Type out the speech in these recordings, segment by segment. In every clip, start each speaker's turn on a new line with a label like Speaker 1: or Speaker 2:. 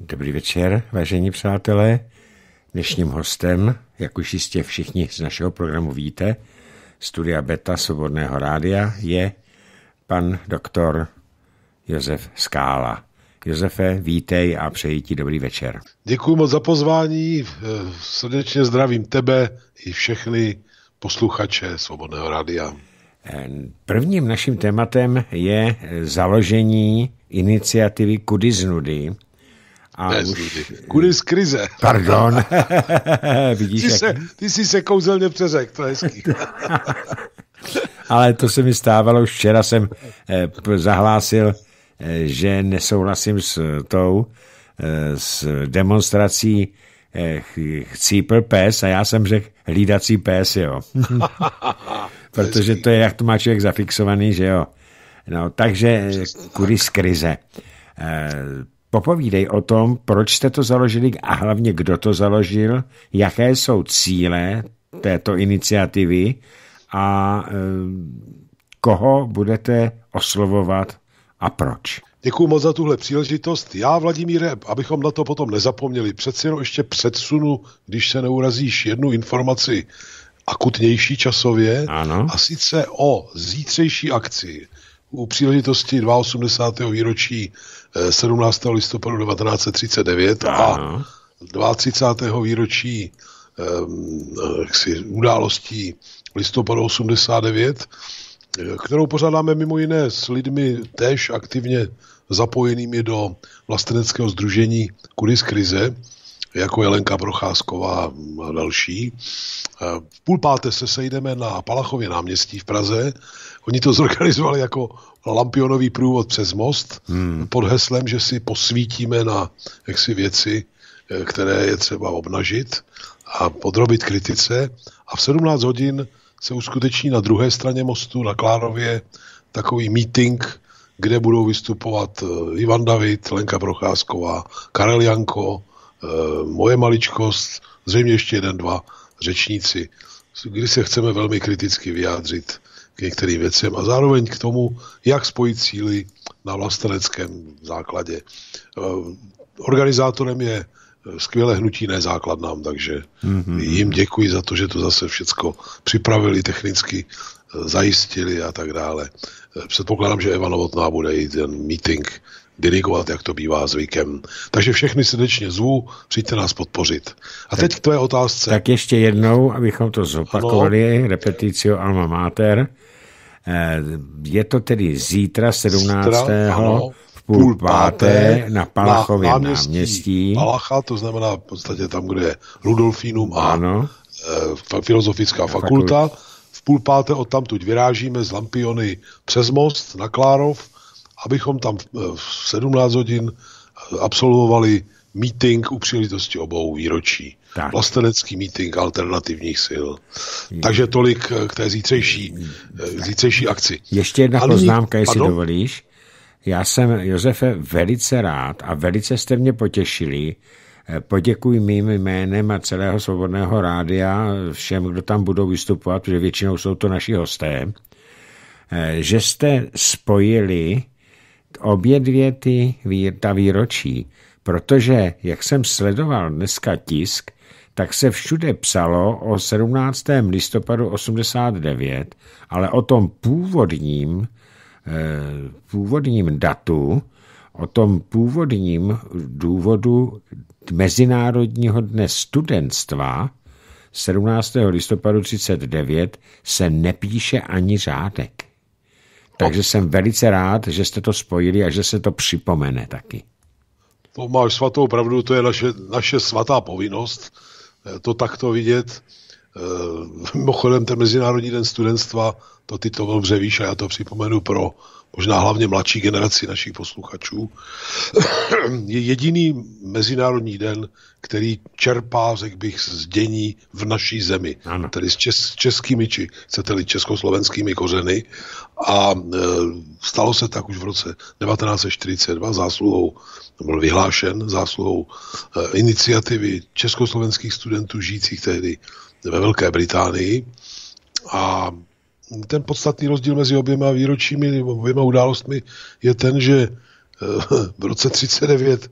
Speaker 1: Dobrý večer, vážení přátelé. Dnešním hostem, jak už jistě všichni z našeho programu víte, Studia Beta Svobodného rádia, je pan doktor Josef Skála. Josefe, vítej a přeji ti dobrý večer.
Speaker 2: Děkuji moc za pozvání, srdečně zdravím tebe i všechny posluchače Svobodného rádia.
Speaker 1: Prvním naším tématem je založení iniciativy Kudy z nudy.
Speaker 2: Kudy z krize.
Speaker 1: Pardon. Vidíš,
Speaker 2: ty jsi se kouzelně přeřekl, to je hezký.
Speaker 1: Ale to se mi stávalo, už včera jsem zahlásil, že nesouhlasím s demonstrací Chcípl pes a já jsem řekl hlídací pes, jo. Protože to je, jak to má člověk zafixovaný, že jo. No, takže kudy z krize. Popovídej o tom, proč jste to založili a hlavně kdo to založil, jaké jsou cíle této iniciativy a koho budete oslovovat a proč.
Speaker 2: Děkuji moc za tuhle příležitost. Já, Vladimíre, abychom na to potom nezapomněli, přeci jenom ještě předsunu, když se neurazíš, jednu informaci akutnější časově,
Speaker 1: ano.
Speaker 2: A sice o zítřejší akci u příležitosti 82. výročí 17. listopadu 1939
Speaker 1: ano.
Speaker 2: A 32. výročí událostí listopadu 89, kterou pořádáme mimo jiné s lidmi též aktivně zapojenými do vlasteneckého sdružení Kudy z krize, jako Jelenka Procházková a další. V 4:30 se sejdeme na Palachově náměstí v Praze. Oni to zorganizovali jako lampionový průvod přes most pod heslem, že si posvítíme na věci, které je třeba obnažit a podrobit kritice. A v 17 hodin se uskuteční na druhé straně mostu na Klárově takový meeting, kde budou vystupovat Ivan David, Lenka Procházková, Karel Janko, moje maličkost, zřejmě ještě 1-2 řečníci, kdy se chceme velmi kriticky vyjádřit k některým věcem a zároveň k tomu, jak spojit síly na vlasteneckém základě. Organizátorem je skvělé hnutí Nezákladnám, takže jim děkuji za to, že to zase všecko připravili, technicky zajistili a tak dále. Předpokládám, že Eva Novotná bude i ten meeting dirigovat, jak to bývá zvykem. Takže všechny srdečně zvu, přijďte nás podpořit. A teď k tvé otázce.
Speaker 1: Tak ještě jednou, abychom to zopakovali, repetitio alma mater. Je to tedy zítra 17. v 4:30 na Palachově náměstí.
Speaker 2: Palacha, to znamená v podstatě tam, kde je Rudolfínum a Filozofická fakulta. V 4:30 odtamtud vyrážíme z Lampiony přes most na Klárov, abychom tam v 17 hodin absolvovali meeting u příležitosti obou výročí.
Speaker 1: Tak.
Speaker 2: Vlastenecký meeting alternativních sil. Takže tolik k té zítřejší akci.
Speaker 1: Ještě jedna poznámka, jestli dovolíš. Já jsem, Josefe, velice rád a velice jste mě potěšili. Poděkuji mým jménem a celého Svobodného rádia všem, kdo tam budou vystupovat, protože většinou jsou to naši hosté, že jste spojili obě dvě ta výročí, protože, jak jsem sledoval dneska tisk, tak se všude psalo o 17. listopadu 89, ale o tom původním datu, o tom původním důvodu Mezinárodního dne studentstva 17. listopadu 39 se nepíše ani řádek. Takže jsem velice rád, že jste to spojili a že se to připomene taky.
Speaker 2: To máš svatou pravdu, to je naše svatá povinnost to takto vidět. Mimochodem ten Mezinárodní den studentstva, to ty to dobře víš a já to připomenu pro možná hlavně mladší generaci našich posluchačů, je jediný mezinárodní den, který čerpá, řekl bych, z dění v naší zemi. Ano. Tedy s českými, či chcete-li československými kořeny. A stalo se tak už v roce 1942 zásluhou, byl vyhlášen zásluhou iniciativy československých studentů žijících tehdy ve Velké Británii. A ten podstatný rozdíl mezi oběma výročími, oběma událostmi je ten, že v roce 39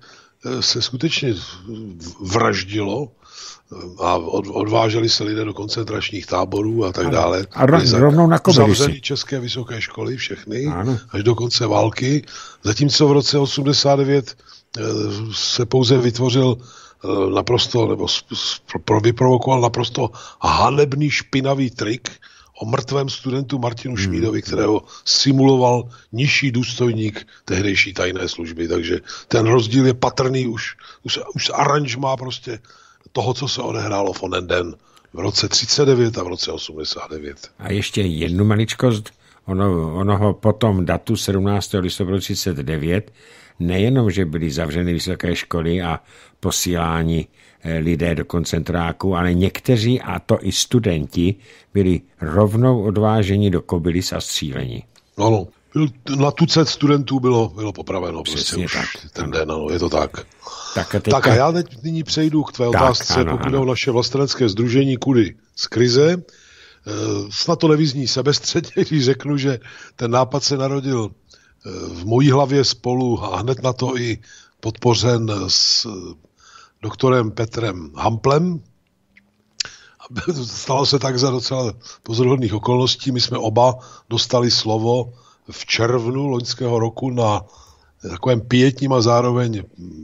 Speaker 2: se skutečně vraždilo a odváželi se lidé do koncentračních táborů a tak dále.
Speaker 1: A rovnou na Kobylisy.
Speaker 2: Zavřený české vysoké školy, všechny, ano. Až do konce války. Zatímco v roce 89 se pouze vytvořil naprosto, nebo vyprovokoval naprosto hanebný špinavý trik o mrtvém studentu Martinu Šmídovi, kterého simuloval nižší důstojník tehdejší tajné služby. Takže ten rozdíl je patrný už z aranžmá prostě toho, co se odehrálo v onen den v roce 39 a v roce 89.
Speaker 1: A ještě jednu maličkost, onoho potom datu 17. listopadu 39, nejenom, že byly zavřeny vysoké školy a posíláni lidé do koncentráku, ale někteří, a to i studenti, byli rovnou odváženi do Kobylis a stříleni.
Speaker 2: Ano, na tucet studentů bylo popraveno. Prostě už tak, ten den, ano, je to tak. Tak a já nyní přejdu k tvé otázce, pokud jde o naše vlastenecké sdružení Kudy z krize. Snad to nevyzní sebestředně, když řeknu, že ten nápad se narodil v mojí hlavě spolu a hned na to i podpořen s doktorem Petrem Hamplem. Stalo se tak za docela pozoruhodných okolností. My jsme oba dostali slovo v červnu loňského roku na takovém pietním a zároveň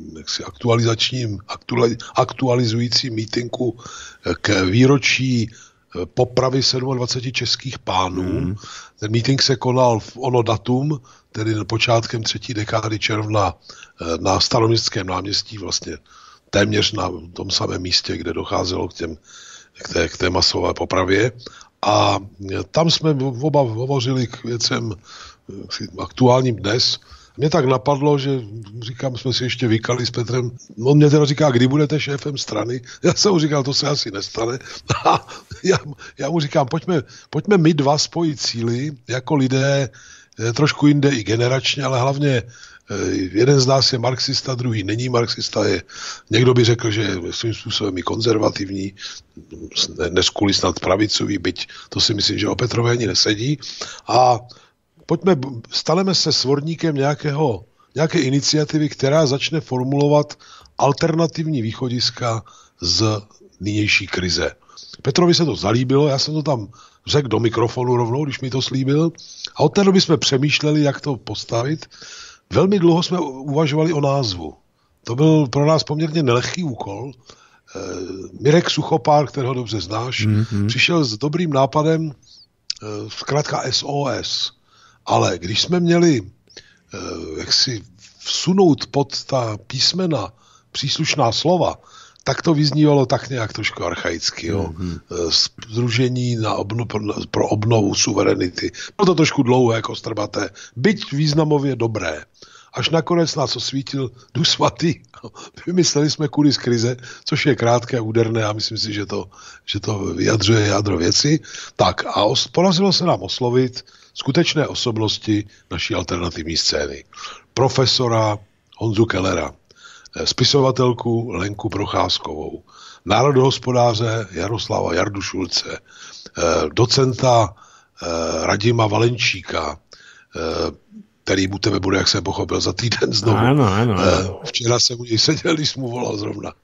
Speaker 2: aktualizujícím mítinku k výročí popravy 27 českých pánů. Ten mítink se konal v ono datum, tedy počátkem 3. dekády června na Staroměstském náměstí, vlastně téměř na tom samém místě, kde docházelo k té masové popravě. A tam jsme oba hovořili k věcem aktuálním dnes. Mě tak napadlo, že říkám, jsme si ještě vykali s Petrem. On mě teda říká, kdy budete šéfem strany. Já jsem mu říkal, to se asi nestane. A já mu říkám, pojďme my dva spojit síly, jako lidé, trošku jinde i generačně, ale hlavně jeden z nás je marxista, druhý není marxista. Někdo by řekl, že je svým způsobem i konzervativní, neskuli snad pravicový, byť to si myslím, že o Petrové ani nesedí. A staneme se svorníkem nějaké iniciativy, která začne formulovat alternativní východiska z nynější krize. Petrovi se to zalíbilo, já jsem to tam řekl do mikrofonu rovnou, když mi to slíbil. A od té doby jsme přemýšleli, jak to postavit. Velmi dlouho jsme uvažovali o názvu. To byl pro nás poměrně nelehký úkol. Mirek Suchopár, kterého dobře znáš, přišel s dobrým nápadem, zkrátka SOS. Ale když jsme měli jak si vsunout pod ta písmena příslušná slova, tak to vyznívalo tak nějak trošku archaicky. Jo. Sdružení pro obnovu suverenity. Bylo to trošku dlouhé, kostrbaté, byť významově dobré. Až nakonec nás osvítil Duch svatý. Vymysleli jsme Kudy z krize, což je krátké, úderné a myslím si, že to vyjadřuje jádro věci. Tak a podařilo se nám oslovit skutečné osobnosti naší alternativní scény. Profesora Honzu Kellera, spisovatelku Lenku Procházkovou, národohospodáře Jaroslava Jardu Šulce, docenta Radima Valenčíka, který u tebe bude, jak jsem pochopil, za týden znovu.
Speaker 1: Ano.
Speaker 2: Včera jsem u něj seděl, když mu volal zrovna.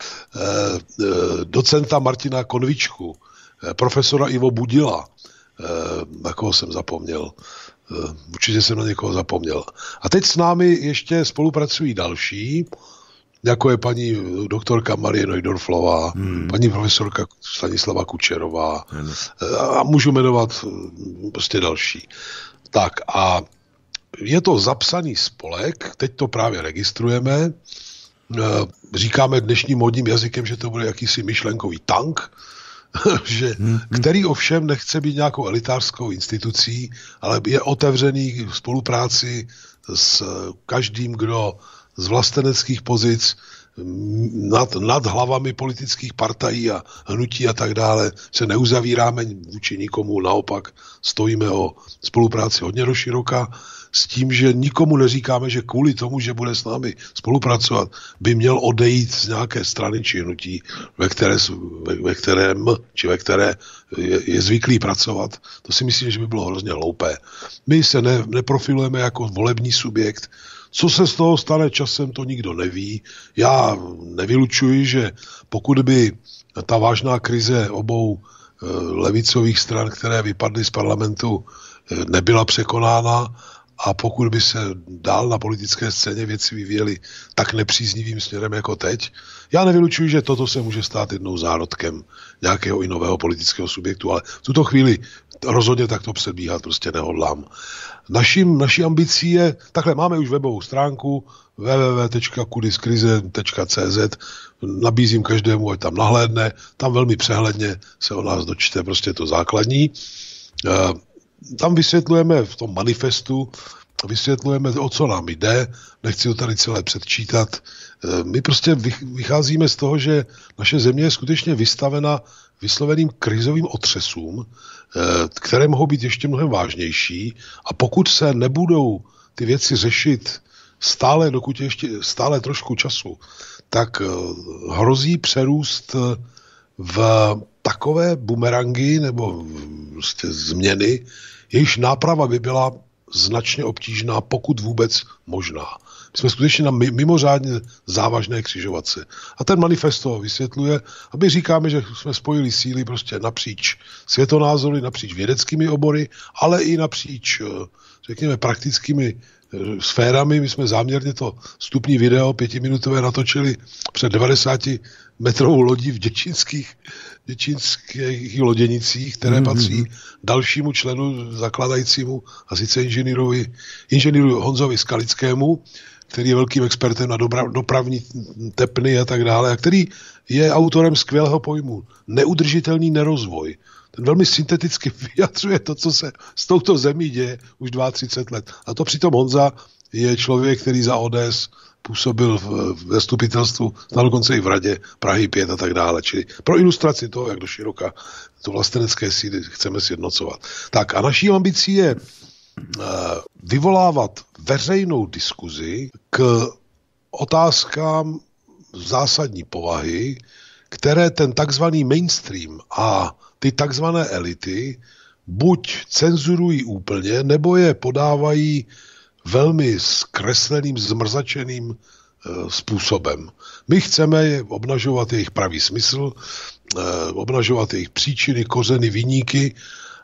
Speaker 2: Docenta Martina Konvičku, profesora Ivo Budila, na koho jsem zapomněl. Určitě jsem na někoho zapomněl. A teď s námi ještě spolupracují další, jako je paní doktorka Marie Neudorflová, paní profesorka Stanislava Kučerová a můžu jmenovat prostě další. Tak a je to zapsaný spolek, teď to právě registrujeme, říkáme dnešním modním jazykem, že to bude jakýsi myšlenkový tank, který ovšem nechce být nějakou elitářskou institucí, ale je otevřený v spolupráci s každým, kdo z vlasteneckých pozic nad hlavami politických partají a hnutí a tak dále se neuzavíráme vůči nikomu, naopak stojíme o spolupráci hodně doširoka, s tím, že nikomu neříkáme, že kvůli tomu, že bude s námi spolupracovat, by měl odejít z nějaké strany či hnutí, ve které je zvyklý pracovat. To si myslím, že by bylo hrozně hloupé. My se neprofilujeme jako volební subjekt, Co se z toho stane časem, to nikdo neví. Já nevylučuji, že pokud by ta vážná krize obou levicových stran, které vypadly z parlamentu, nebyla překonána a pokud by se dál na politické scéně věci vyvíjely tak nepříznivým směrem jako teď, já nevylučuji, že toto se může stát jednou zárodkem nějakého i nového politického subjektu, ale v tuto chvíli rozhodně takto předbíhat prostě nehodlám. Naší ambicí je, takhle máme už webovou stránku www.kudiskrize.cz, nabízím každému, ať tam nahlédne, tam velmi přehledně se o nás dočte prostě to základní. Tam vysvětlujeme v tom manifestu, o co nám jde, nechci to tady celé předčítat. My prostě vycházíme z toho, že naše země je skutečně vystavena vysloveným krizovým otřesům, které mohou být ještě mnohem vážnější a pokud se nebudou ty věci řešit dokud je ještě stále trošku času, tak hrozí přerůst v takové bumerangy nebo prostě změny, jejichž náprava by byla značně obtížná, pokud vůbec možná. My jsme skutečně na mimořádně závažné křižovatce. A ten manifest to vysvětluje, aby říkáme, že jsme spojili síly prostě napříč světonázory, napříč vědeckými obory, ale i napříč, řekněme, praktickými sférami. My jsme záměrně to vstupní video 5minutové natočili před 90metrovou lodí v děčínských loděnicích, které patří dalšímu členu zakladajícímu, a sice inženýru Honzovi Skalickému, který je velkým expertem na dopravní tepny a tak dále, a který je autorem skvělého pojmu neudržitelný nerozvoj. Ten velmi synteticky vyjadřuje to, co se s touto zemí děje už 32 let. A to přitom Honza je člověk, který za ODS působil v zastupitelstvu, dokonce i v radě Prahy 5 a tak dále. Čili pro ilustraci toho, jak do široka to vlastenecké síly chceme sjednocovat. Tak a naší ambicí je vyvolávat veřejnou diskuzi k otázkám zásadní povahy, které ten takzvaný mainstream a ty takzvané elity buď cenzurují úplně, nebo je podávají velmi zkresleným, zmrzačeným způsobem. My chceme obnažovat jejich pravý smysl, obnažovat jejich příčiny, kořeny, viníky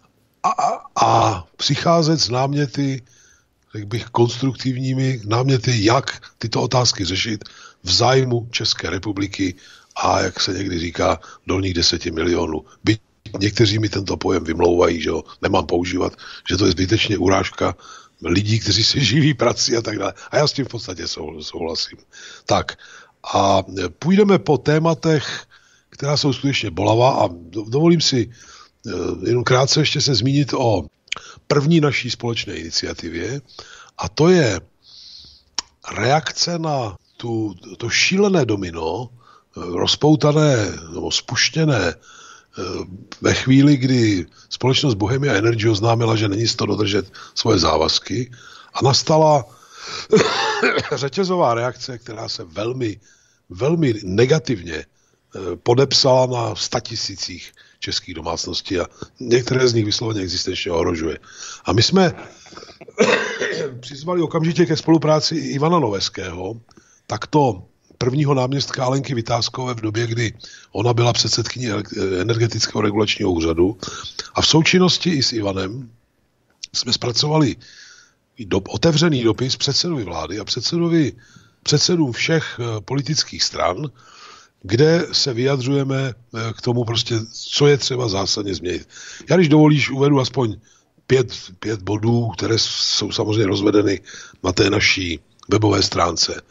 Speaker 2: a přicházet s náměty, řekl bych, konstruktivními náměty, jak tyto otázky řešit v zájmu České republiky a, jak se někdy říká, dolních 10 milionů. Byť někteří mi tento pojem vymlouvají, že ho nemám používat, že to je zbytečně urážka lidí, kteří se živí prací a tak dále. A já s tím v podstatě souhlasím. Tak a půjdeme po tématech, která jsou skutečně bolavá a dovolím si jenom krátce ještě se zmínit o první naší společné iniciativě a to je reakce na to šílené domino, rozpoutané nebo spuštěné ve chvíli, kdy společnost Bohemia Energy oznámila, že není z toho dodržet svoje závazky a nastala řetězová reakce, která se velmi, velmi negativně podepsala na 100 000 českých domácností a některé z nich vysloveně existenčně ohrožuje. A my jsme přizvali okamžitě ke spolupráci Ivana Noveského, takto prvního náměstka Alenky Vytázkové v době, kdy ona byla předsedkyní energetického regulačního úřadu. A v součinnosti i s Ivanem jsme zpracovali otevřený dopis předsedovi vlády a předsedům všech politických stran, kde se vyjadřujeme k tomu prostě, co je třeba zásadně změnit. Já, když dovolíš, uvedu aspoň 5 bodů, které jsou samozřejmě rozvedeny na té naší webové stránce.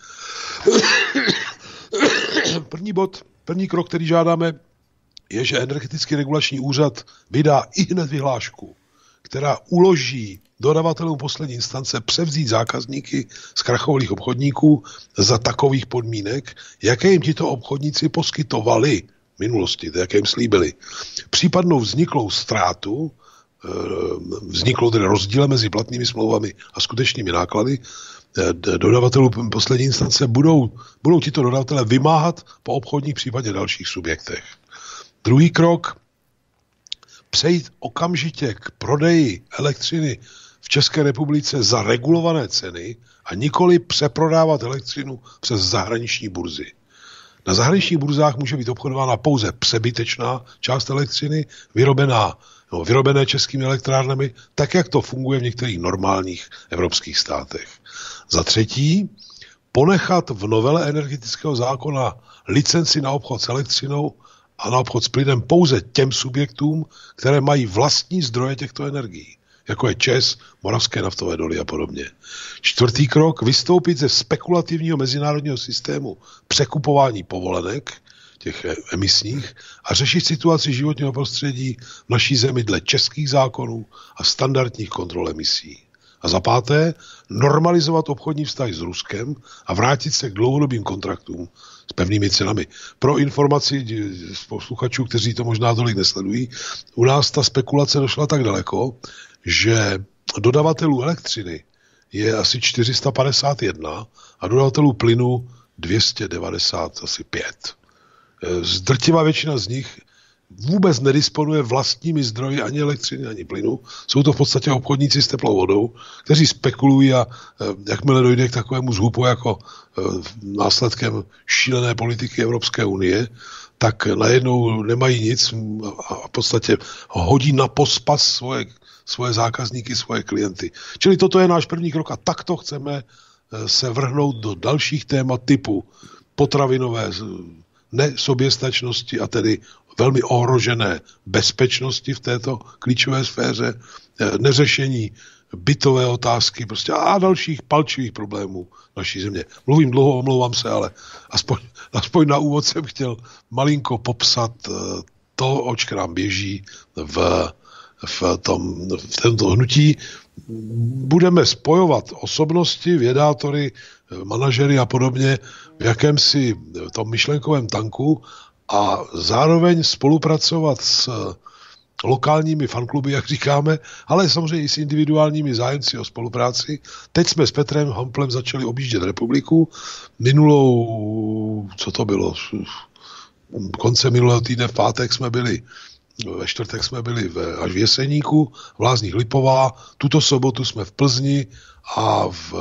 Speaker 2: První krok, který žádáme, je, že energetický regulační úřad vydá ihned vyhlášku, která uloží dodavatelům poslední instance převzít zákazníky zkrachovalých obchodníků za takových podmínek, jaké jim tito obchodníci poskytovali v minulosti, jaké jim slíbili. Případnou vzniklou ztrátu, vzniklou tedy rozdíl mezi platnými smlouvami a skutečnými náklady, dodavatelů poslední instance budou tito dodavatelé vymáhat po obchodních, případně dalších subjektech. Druhý krok, přejít okamžitě k prodeji elektřiny v České republice za regulované ceny a nikoli přeprodávat elektřinu přes zahraniční burzy. Na zahraničních burzách může být obchodována pouze přebytečná část elektřiny, vyrobené českými elektrárnami, tak jak to funguje v některých normálních evropských státech. Za třetí, ponechat v novele energetického zákona licenci na obchod s elektřinou a na obchod s plynem pouze těm subjektům, které mají vlastní zdroje těchto energií, jako je ČEZ, Moravské naftové doly a podobně. Čtvrtý krok, vystoupit ze spekulativního mezinárodního systému překupování povolenek, těch emisních, a řešit situaci životního prostředí v naší zemi dle českých zákonů a standardních kontrol emisí. A za páté, normalizovat obchodní vztahy s Ruskem a vrátit se k dlouhodobým kontraktům s pevnými cenami. Pro informaci z posluchačů, kteří to možná tolik nesledují, u nás ta spekulace došla tak daleko, že dodavatelů elektřiny je asi 451 a dodavatelů plynu 295. Drtivá většina z nich vůbec nedisponuje vlastními zdroji ani elektřiny, ani plynu. Jsou to v podstatě obchodníci s teplou vodou, kteří spekulují a jakmile dojde k takovému zhupu jako následkem šílené politiky Evropské unie, tak najednou nemají nic a v podstatě hodí na pospas svoje zákazníky, svoje klienty. Čili toto je náš první krok a takto chceme se vrhnout do dalších témat typu potravinové nesoběstačnosti a tedy velmi ohrožené bezpečnosti v této klíčové sféře, neřešení bytové otázky prostě a dalších palčivých problémů naší země. Mluvím dlouho, omlouvám se, ale aspoň na úvod jsem chtěl malinko popsat to, oč k nám běží v tomto hnutí. Budeme spojovat osobnosti, vědátory, manažery a podobně v jakémsi tom myšlenkovém tanku a zároveň spolupracovat s lokálními fankluby, jak říkáme, ale samozřejmě i s individuálními zájemci o spolupráci. Teď jsme s Petrem Hamplem začali objíždět republiku. Co to bylo? Konce minulého týdne v pátek jsme byli, ve čtvrtek jsme byli až v Jeseníku, v Lázních Lipová, tuto sobotu jsme v Plzni a v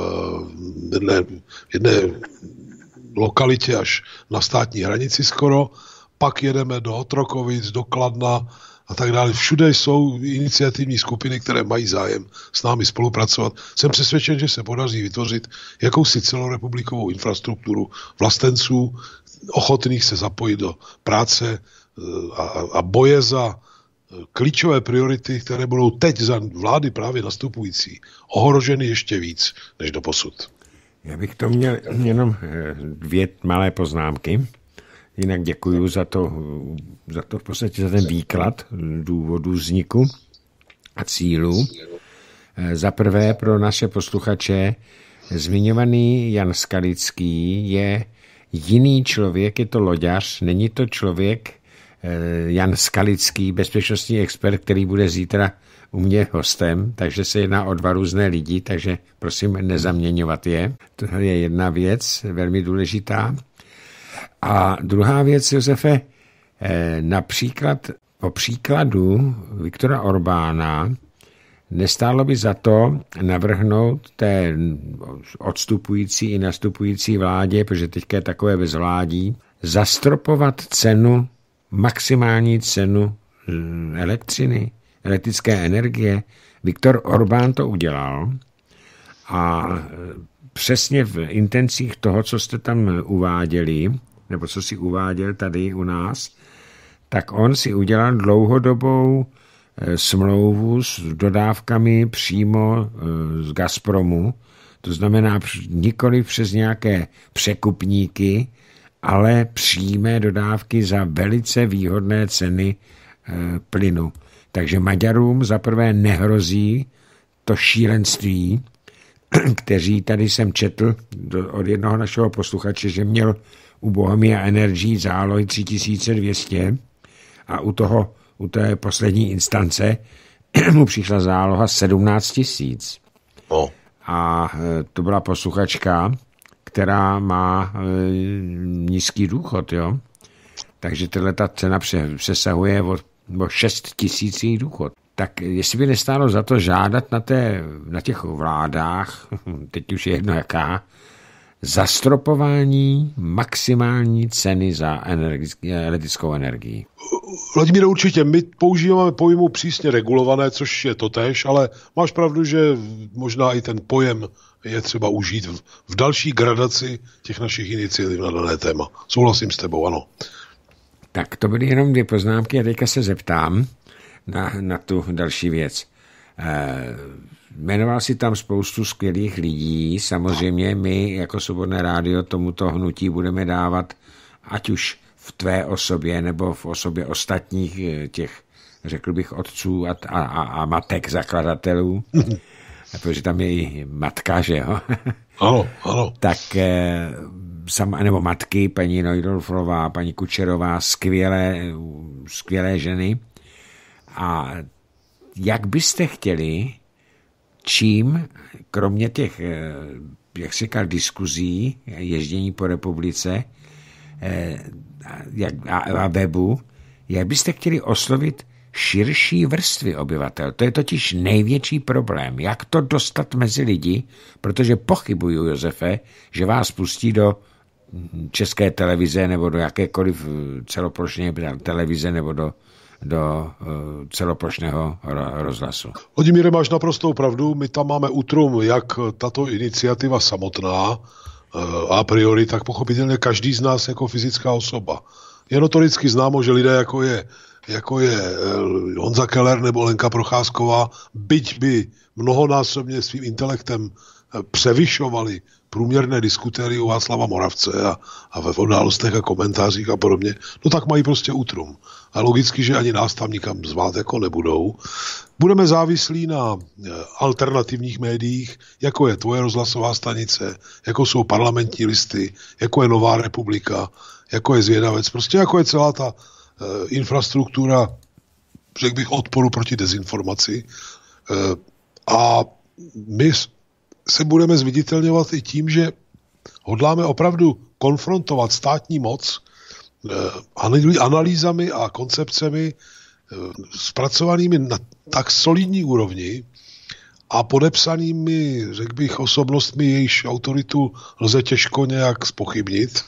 Speaker 2: jedné lokalitě až na státní hranici skoro, pak jedeme do Otrokovic, do Kladna a tak dále. Všude jsou iniciativní skupiny, které mají zájem s námi spolupracovat. Jsem přesvědčen, že se podaří vytvořit jakousi celorepublikovou infrastrukturu vlastenců, ochotných se zapojit do práce a boje za klíčové priority, které budou teď za vlády právě nastupující ohroženy ještě víc než doposud.
Speaker 1: Já bych to měl jenom 2 malé poznámky. Jinak děkuju za to v podstatě za ten výklad důvodu vzniku a cílu. Za prvé pro naše posluchače zmiňovaný Jan Skalický je jiný člověk, je to loďař, není to člověk Jan Skalický, bezpečnostní expert, který bude zítra u mě hostem, takže se jedná o 2 různé lidi, takže prosím nezaměňovat je. To je jedna věc, velmi důležitá. A druhá věc, Josefe, například po příkladu Viktora Orbána nestálo by za to navrhnout té odstupující i nastupující vládě, protože teďka je takové bezvládí, zastropovat cenu, maximální cenu elektřiny, elektrické energie. Viktor Orbán to udělal a přesně v intencích toho, co jste tam uváděli, nebo co si uváděl tady u nás, tak on si udělal dlouhodobou smlouvu s dodávkami přímo z Gazpromu, to znamená nikoli přes nějaké překupníky, ale přímé dodávky za velice výhodné ceny plynu. Takže Maďarům zaprvé nehrozí to šílenství, kteří tady jsem četl od jednoho našeho posluchače, že měl u Bohemia Energy zálohy 3200 a u té poslední instance mu přišla záloha 17 000. A to byla posluchačka, která má nízký důchod, jo. Takže ta cena přesahuje o 6 000 důchod. tak jestli by nestálo za to žádat na těch vládách, teď už je jedno jaká, zastropování maximální ceny za elektrickou energii.
Speaker 2: Vladimíre, určitě, my používáme pojmu přísně regulované, což je totéž, ale máš pravdu, že možná i ten pojem je třeba užít v další gradaci těch našich iniciativ na dané téma. Souhlasím s tebou, ano.
Speaker 1: Tak to byly jenom 2 poznámky a teďka se zeptám na tu další věc. Jmenoval si tam spoustu skvělých lidí. Samozřejmě my jako Svobodné rádio tomuto hnutí budeme dávat, ať už v tvé osobě nebo v osobě ostatních těch, řekl bych, otců a matek zakladatelů, protože tam je i matka, že jo?
Speaker 2: Ano.
Speaker 1: Tak nebo matky, paní Neudorfová, paní Kučerová, skvělé ženy. A jak byste chtěli, čím, kromě těch, jak se říkal, diskuzí, ježdění po republice a webu, jak byste chtěli oslovit širší vrstvy obyvatel? To je totiž největší problém. Jak to dostat mezi lidi, protože pochybuju, Josefe, že vás pustí do České televize nebo do jakékoliv celoplošné televize nebo do celoplošného rozhlasu.
Speaker 2: Vladimíre, máš naprostou pravdu, my tam máme útrum, jak tato iniciativa samotná a priori, tak pochopitelně každý z nás jako fyzická osoba. Je notoricky známo, že lidé jako je Honza Keller nebo Lenka Procházková, byť by mnohonásobně svým intelektem převyšovali průměrné diskutéry u Václava Moravce a ve událostech a komentářích a podobně, no tak mají prostě útrum. A logicky, že ani nás tam nikam zvát jako nebudou. Budeme závislí na alternativních médiích, jako je tvoje rozhlasová stanice, jako jsou parlamentní listy, jako je Nová republika, jako je Zvědavec, prostě jako je celá ta infrastruktura, řekl bych, odporu proti dezinformaci. A my se budeme zviditelňovat i tím, že hodláme opravdu konfrontovat státní moc analýzami a koncepcemi zpracovanými na tak solidní úrovni a podepsanými, řekl bych, osobnostmi, jejíž autoritu lze těžko nějak zpochybnit,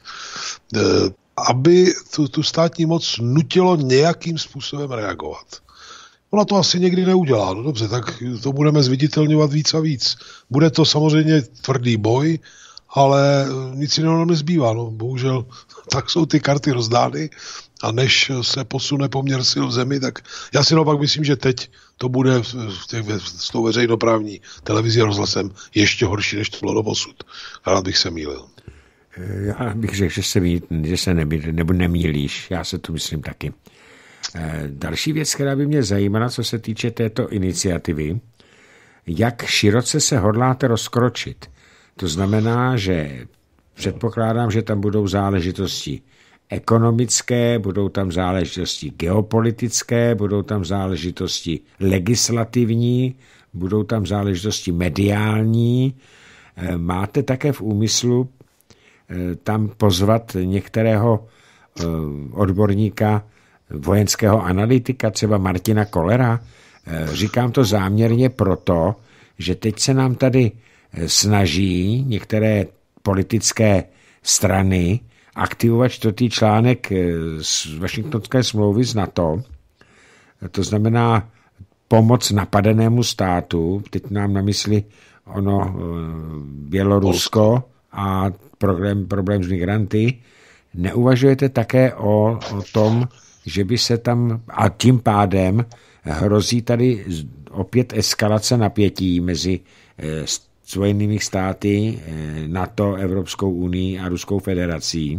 Speaker 2: aby tu státní moc nutilo nějakým způsobem reagovat. Ona to asi někdy neudělá. No dobře, tak to budeme zviditelňovat víc a víc. Bude to samozřejmě tvrdý boj, ale nic jiného nezbývá. No, bohužel tak jsou ty karty rozdány a než se posune poměr sil v zemi, tak já si naopak myslím, že teď to bude s tou veřejnoprávní televizí a rozhlasem ještě horší, než to bylo doposud. Rád bych se mýlil.
Speaker 1: Já bych řekl, že se nemýlíš. Já se tu myslím taky. Další věc, která by mě zajímala, co se týče této iniciativy, jak široce se hodláte rozkročit. To znamená, že předpokládám, že tam budou záležitosti ekonomické, budou tam záležitosti geopolitické, budou tam záležitosti legislativní, budou tam záležitosti mediální. Máte také v úmyslu tam pozvat některého odborníka, vojenského analytika, třeba Martina Kollera. Říkám to záměrně proto, že teď se nám tady snaží některé politické strany aktivovat 4. článek z Washingtonské smlouvy z NATO. To znamená pomoc napadenému státu. Teď nám na mysli ono Bělorusko a problém s migranty. Neuvažujete také o tom, že by se tam, a tím pádem hrozí tady opět eskalace napětí mezi Spojenými státy, NATO, Evropskou unii a Ruskou federací.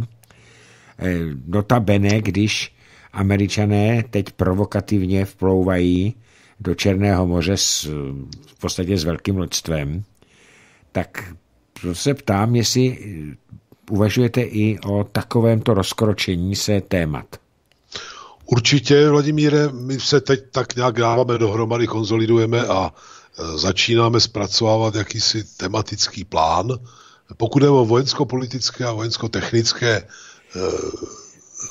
Speaker 1: Notabene, když Američané teď provokativně vplouvají do Černého moře v podstatě s velkým loďstvem, tak se ptám, jestli uvažujete i o takovémto rozkročení se témat.
Speaker 2: Určitě, Vladimíre, my se teď tak nějak dáváme dohromady, konsolidujeme a začínáme zpracovávat jakýsi tematický plán. Pokud je o vojensko-politické a vojensko-technické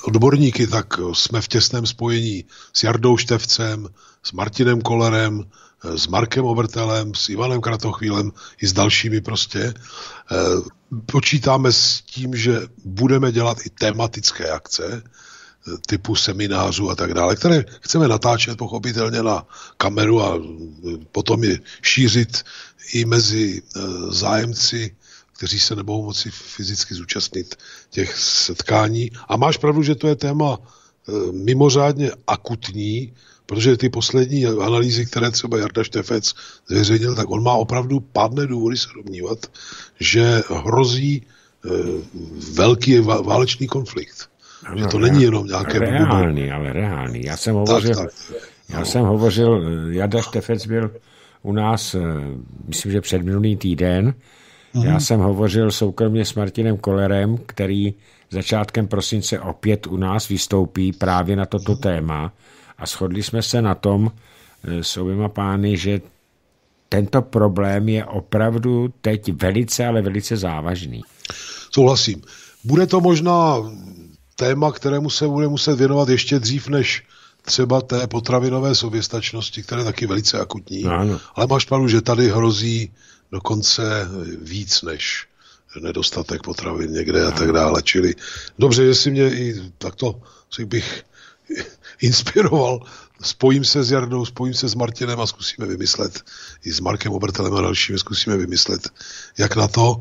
Speaker 2: odborníky, tak jsme v těsném spojení s Jardou Štefcem, s Martinem Kollerem, s Markem Obertelem, s Ivanem Kratochvílem i s dalšími prostě. Počítáme s tím, že budeme dělat i tematické akce typu seminářů a tak dále, které chceme natáčet pochopitelně na kameru a potom je šířit i mezi zájemci, kteří se nebudou moci fyzicky zúčastnit těch setkání. A máš pravdu, že to je téma mimořádně akutní, protože ty poslední analýzy, které třeba Jarda Štefec zveřejnil, tak on má opravdu pádné důvody se domnívat, že hrozí velký válečný konflikt. Ano, že to není jenom nějaké...
Speaker 1: Reálný. Já jsem hovořil, Jarda Štefec byl u nás, myslím, že předminulý týden. Já jsem hovořil soukromně s Martinem Kollerem, který začátkem prosince opět u nás vystoupí právě na toto téma a shodli jsme se na tom s oběma pány, že tento problém je opravdu teď velice, ale velice závažný.
Speaker 2: Souhlasím. Bude to možná téma, kterému se bude muset věnovat ještě dřív než třeba té potravinové soběstačnosti, které je taky velice akutní.
Speaker 1: Ano.
Speaker 2: Ale máš pravdu, že tady hrozí dokonce víc než nedostatek potravin někde a tak dále. Čili dobře, že si mě i takto bych inspiroval. Spojím se s Jardou, spojím se s Martinem a zkusíme vymyslet, i s Markem Obertelem a dalšími zkusíme vymyslet, jak na to,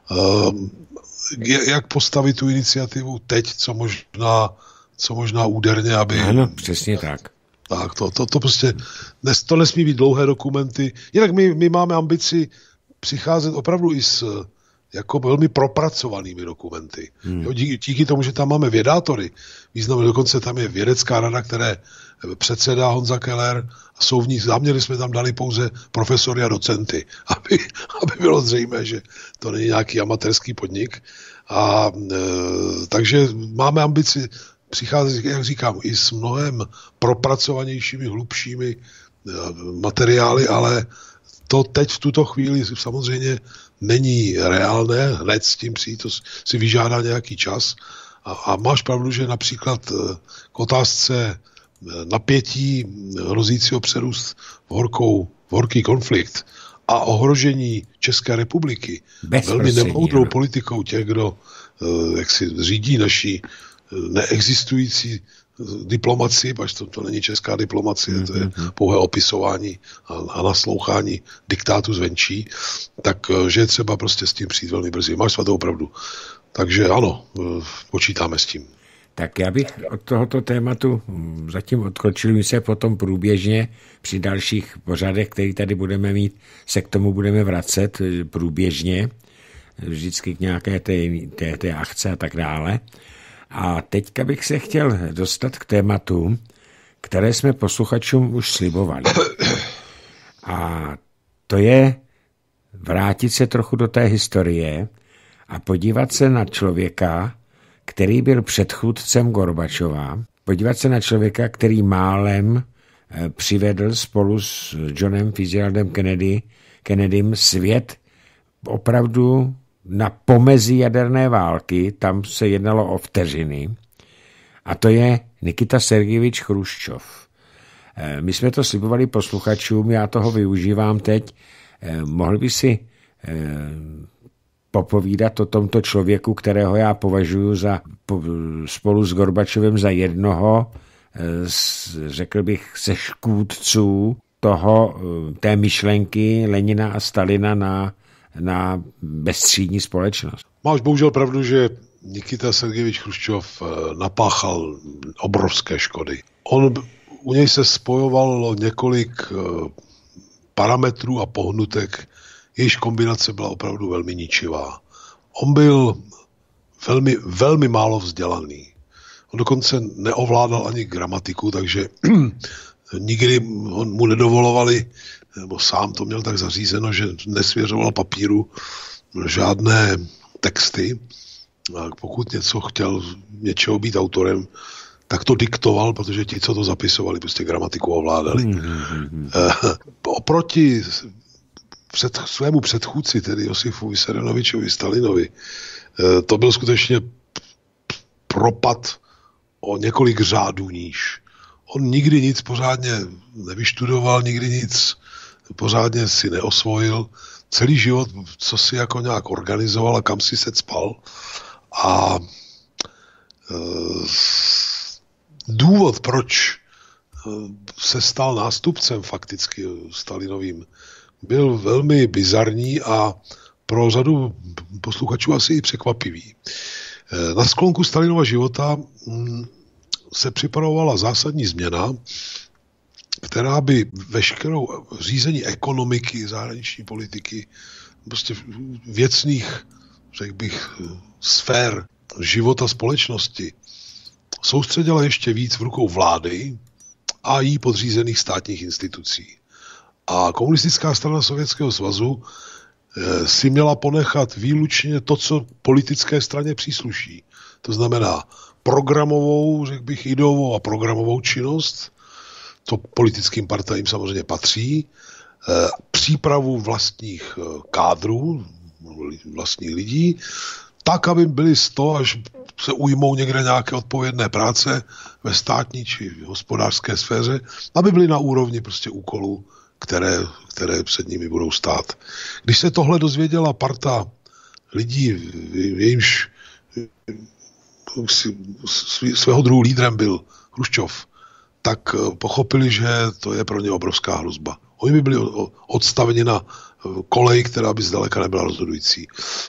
Speaker 2: jak postavit tu iniciativu teď, co možná úderně, aby...
Speaker 1: Ano, přesně tak.
Speaker 2: Tak, to prostě, to nesmí být dlouhé dokumenty. Jinak my máme ambici přicházet opravdu i s jako velmi propracovanými dokumenty. Jo, díky tomu, že tam máme vědátory, významně dokonce tam je vědecká rada, které předsedá Honza Keller a jsou v ní, záměrně jsme tam dali pouze profesory a docenty, aby bylo zřejmé, že to není nějaký amatérský podnik. Takže máme ambici přicházet, jak říkám, i s mnohem propracovanějšími, hlubšími materiály, ale to teď v tuto chvíli samozřejmě není reálné, hned s tím přijít, to si vyžádá nějaký čas. A máš pravdu, že například k otázce napětí hrozícího přerůst v horký konflikt a ohrožení České republiky velmi nemoudrou politikou těch, kdo jak si řídí naší neexistující diplomacii, pač to není česká diplomacie, to je pouhé opisování a naslouchání diktátu zvenčí, takže je třeba prostě s tím přijít velmi brzy. Máš svatou pravdu. Takže ano, počítáme s tím.
Speaker 1: Tak já bych od tohoto tématu zatím odskočil, my se potom průběžně při dalších pořadech, který tady budeme mít, se k tomu budeme vracet průběžně, vždycky k nějaké té akce a tak dále. A teďka bych se chtěl dostat k tématu, které jsme posluchačům už slibovali. A to je vrátit se trochu do té historie a podívat se na člověka, který byl předchůdcem Gorbačova, podívat se na člověka, který málem přivedl spolu s Johnem Fitzgeraldem Kennedym svět opravdu na pomezí jaderné války, tam se jednalo o vteřiny, a to je Nikita Sergejevič Chruščov. My jsme to slibovali posluchačům, já toho využívám teď. Mohl by si popovídat o tomto člověku, kterého já považuji spolu s Gorbačovem za jednoho, řekl bych, ze škůdců té myšlenky Lenina a Stalina na bezstřídní společnost.
Speaker 2: Máš bohužel pravdu, že Nikita Sergejevič Chruščov napáchal obrovské škody. U něj se spojovalo několik parametrů a pohnutek, jejíž kombinace byla opravdu velmi ničivá. On byl velmi, velmi málo vzdělaný. On dokonce neovládal ani gramatiku, takže nikdy mu nedovolovali, nebo sám to měl tak zařízeno, že nesvěřoval papíru žádné texty. A pokud chtěl něčeho být autorem, tak to diktoval, protože ti, co to zapisovali, prostě gramatiku ovládali. Oproti svému předchůdci, tedy Josifu Vissarionovičovi Stalinovi, to byl skutečně propad o několik řádů níž. On nikdy nic pořádně nevyštudoval, nikdy nic pořádně si neosvojil. Celý život, co si jako nějak organizoval a kam si se cpal. A důvod, proč se stal nástupcem fakticky Stalinovým, byl velmi bizarní a pro řadu posluchačů asi i překvapivý. Na sklonku Stalinova života se připravovala zásadní změna, která by veškerou řízení ekonomiky, zahraniční politiky, prostě věcných, řekl bych, sfér života společnosti soustředila ještě víc v rukou vlády a jí podřízených státních institucí. A komunistická strana Sovětského svazu si měla ponechat výlučně to, co politické straně přísluší. To znamená programovou, řekl bych, ideovou a programovou činnost, to politickým partajím samozřejmě patří, přípravu vlastních kádrů, vlastních lidí, tak, aby byli z toho, až se ujmou někde nějaké odpovědné práce ve státní či hospodářské sféře, aby byli na úrovni prostě úkolů, které před nimi budou stát. Když se tohle dozvěděla parta lidí, jejímž svého druhu lídrem byl Chruščov, tak pochopili, že to je pro ně obrovská hrozba. Oni by byli odstaveni na kolej, která by zdaleka nebyla rozhodující.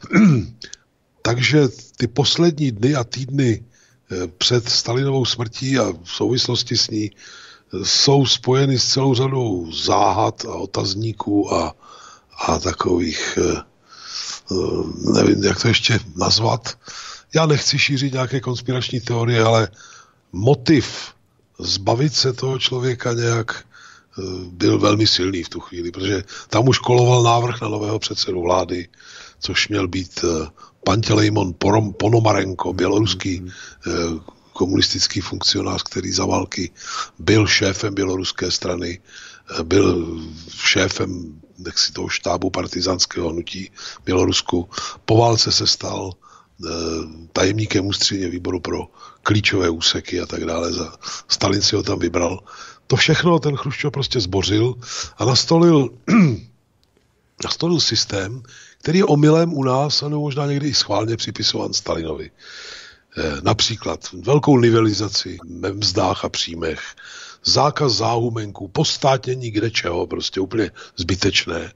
Speaker 2: Takže ty poslední dny a týdny před Stalinovou smrtí a v souvislosti s ní jsou spojeny s celou řadou záhad a otazníků a takových, nevím, jak to ještě nazvat. Já nechci šířit nějaké konspirační teorie, ale motiv zbavit se toho člověka nějak byl velmi silný v tu chvíli, protože tam už koloval návrh na nového předsedu vlády, což měl být Pantelejmon Ponomarenko, běloruský komunistický funkcionář, který za války byl šéfem běloruské strany, byl šéfem toho štábu partizánského hnutí v Bělorusku. Po válce se stal tajemníkem ústředního výboru pro klíčové úseky a tak dále. Stalin si ho tam vybral. To všechno ten Chruščov prostě zbořil a nastolil systém, který je omylem u nás, nebo možná někdy i schválně připisován Stalinovi. Například velkou nivelizaci ve mzdách a příjmech, zákaz záhumenků, postátnění kdečeho, prostě úplně zbytečné.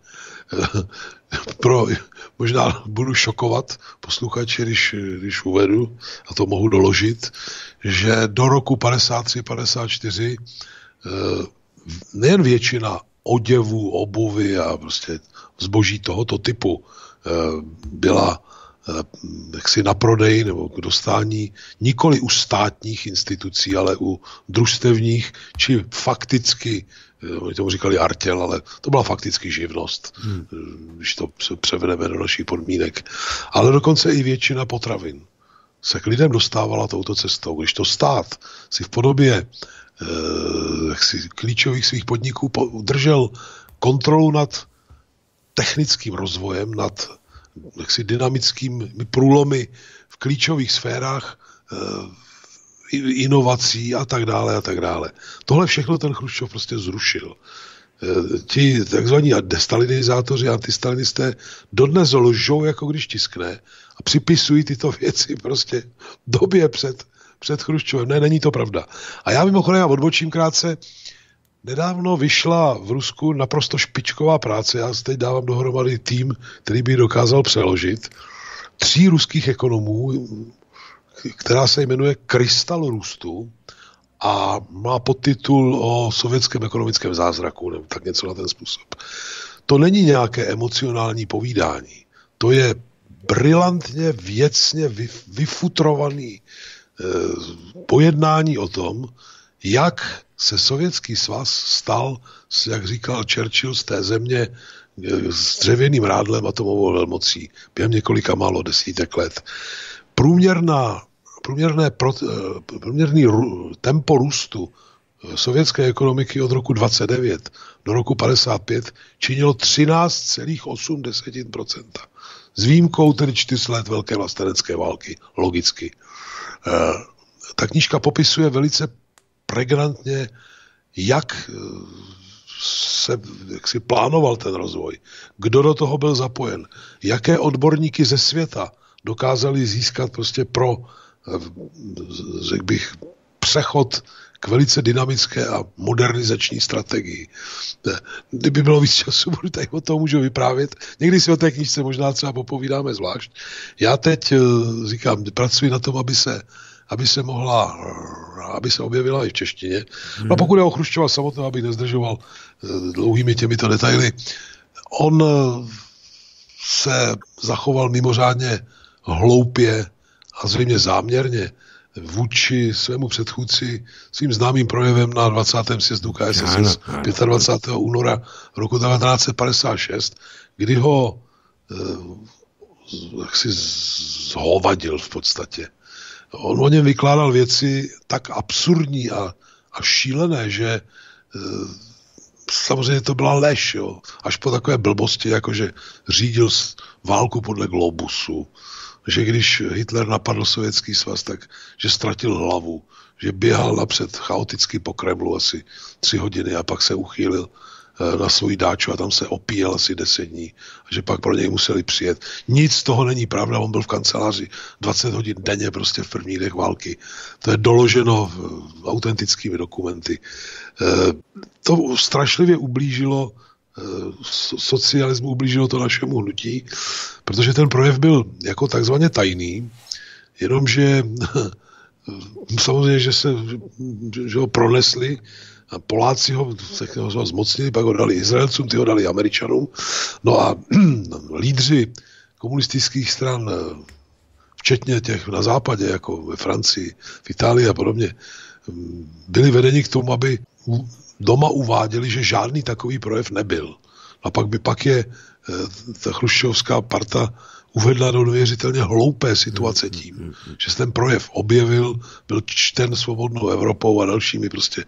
Speaker 2: Možná budu šokovat posluchači, když uvedu, a to mohu doložit, že do roku 53-54 nejen většina oděvů, obuvy a prostě zboží tohoto typu byla jaksi na prodej nebo k dostání nikoli u státních institucí, ale u družstevních, či fakticky, oni tomu říkali artěl, ale to byla fakticky živnost, když to převedeme do našich podmínek. Ale dokonce i většina potravin se k lidem dostávala touto cestou. Když to stát si v podobě klíčových svých podniků držel kontrolu nad technickým rozvojem, nad dynamickými průlomy v klíčových sférách inovací a tak dále a tak dále. Tohle všechno ten Chruščov prostě zrušil. Ti takzvaní destalinizátoři, antistalinisté dodnes lžou, jako když tiskne, a připisují tyto věci prostě době před Chruščovem. Ne, není to pravda. A já mimochodem odbočím krátce. Nedávno vyšla v Rusku naprosto špičková práce, já teď dávám dohromady tým, který by dokázal přeložit, 3 ruských ekonomů, která se jmenuje Krystal růstu a má podtitul o sovětském ekonomickém zázraku, nebo tak něco na ten způsob. To není nějaké emocionální povídání, to je brilantně, věcně vyfutrovaný pojednání o tom, jak se Sovětský svaz stal, jak říkal Churchill, z té země s dřevěným rádlem atomovou velmocí během několika málo desítek let. Průměrný tempo růstu sovětské ekonomiky od roku 29 do roku 55 činilo 13,8%. S výjimkou tedy 4 let velké vlastenecké války, logicky. ta knížka popisuje velice pregnantně, jak si plánoval ten rozvoj, kdo do toho byl zapojen, jaké odborníky ze světa dokázali získat prostě pro, řekl bych, přechod k velice dynamické a modernizační strategii. Kdyby bylo víc času, tady o tom můžu vyprávět. Někdy si o té knížce možná třeba popovídáme zvlášť. Já teď říkám, pracuji na tom, aby se objevila i v češtině. No pokud je o Chruščova samotného, abych nezdržoval dlouhými těmito detaily, on se zachoval mimořádně hloupě a zřejmě záměrně vůči svému předchůdci svým známým projevem na 20. sjezdu KSSS 25. února roku 1956, kdy ho jaksi zhovadil v podstatě. On o něm vykládal věci tak absurdní a šílené, že samozřejmě to byla lež, jo? Až po takové blbosti, jakože řídil válku podle globusu, že když Hitler napadl Sovětský svaz, tak že ztratil hlavu, že běhal napřed chaoticky po Kremlu asi 3 hodiny a pak se uchýlil na svůj dáču a tam se opíjel asi 10 dní a že pak pro něj museli přijet. Nic z toho není pravda, on byl v kanceláři 20 hodin denně prostě v prvních dnech války. To je doloženo autentickými dokumenty. To strašlivě ublížilo socialismu, ublížilo to našemu hnutí, protože ten projev byl jako takzvaně tajný, jenomže samozřejmě, že ho pronesli a Poláci ho zmocnili, pak ho dali Izraelcům, ty ho dali Američanům. No a lídři komunistických stran, včetně těch na západě, jako ve Francii, v Itálii a podobně, byli vedeni k tomu, aby doma uváděli, že žádný takový projev nebyl. A pak je ta chruščovská parta uvedla do neuvěřitelně hloupé situace tím, že se ten projev objevil, byl čten Svobodnou Evropou a dalšími prostě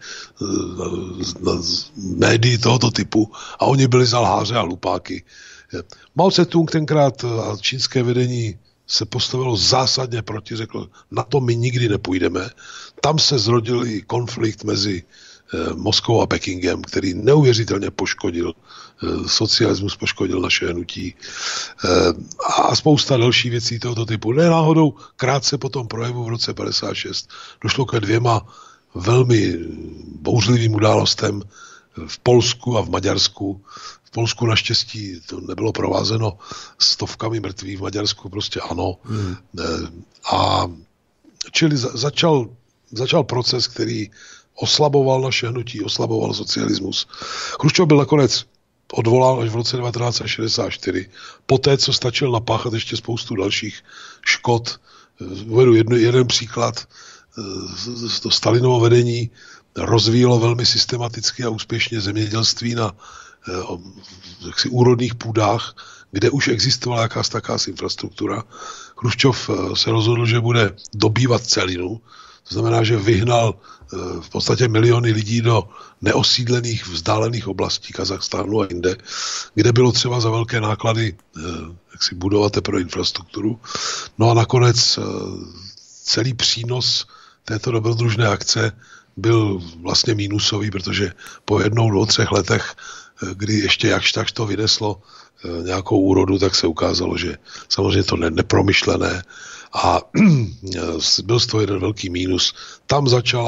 Speaker 2: médii tohoto typu a oni byli za lháře a hlupáky. Mao Tse-tung tenkrát a čínské vedení se postavilo zásadně proti, řekl, na to my nikdy nepůjdeme. Tam se zrodil i konflikt mezi Moskvou a Pekingem, který neuvěřitelně poškodil socialismus, poškodil naše hnutí a spousta dalších věcí tohoto typu. Ne náhodou krátce po tom projevu v roce 56 došlo ke 2 velmi bouřlivým událostem v Polsku a v Maďarsku. V Polsku naštěstí to nebylo provázeno stovkami mrtvých, v Maďarsku prostě ano. A čili začal proces, který oslaboval naše hnutí, oslaboval socialismus. Chruščov byl nakonec odvolán až v roce 1964. Poté, co stačil napáchat ještě spoustu dalších škod. Uvedu jeden příklad. To Stalinovo vedení rozvíjelo velmi systematicky a úspěšně zemědělství na úrodných půdách, kde už existovala jakási takási infrastruktura. Chruščov se rozhodl, že bude dobývat celinu. To znamená, že vyhnal v podstatě miliony lidí do neosídlených, vzdálených oblastí Kazachstánu a jinde, kde bylo třeba za velké náklady budovat teprve infrastrukturu. No a nakonec celý přínos této dobrodružné akce byl vlastně mínusový, protože po 1, 2, 3 letech, kdy ještě jakž tak to vyneslo nějakou úrodu, tak se ukázalo, že samozřejmě to nepromyšlené a byl z toho jeden velký mínus. Tam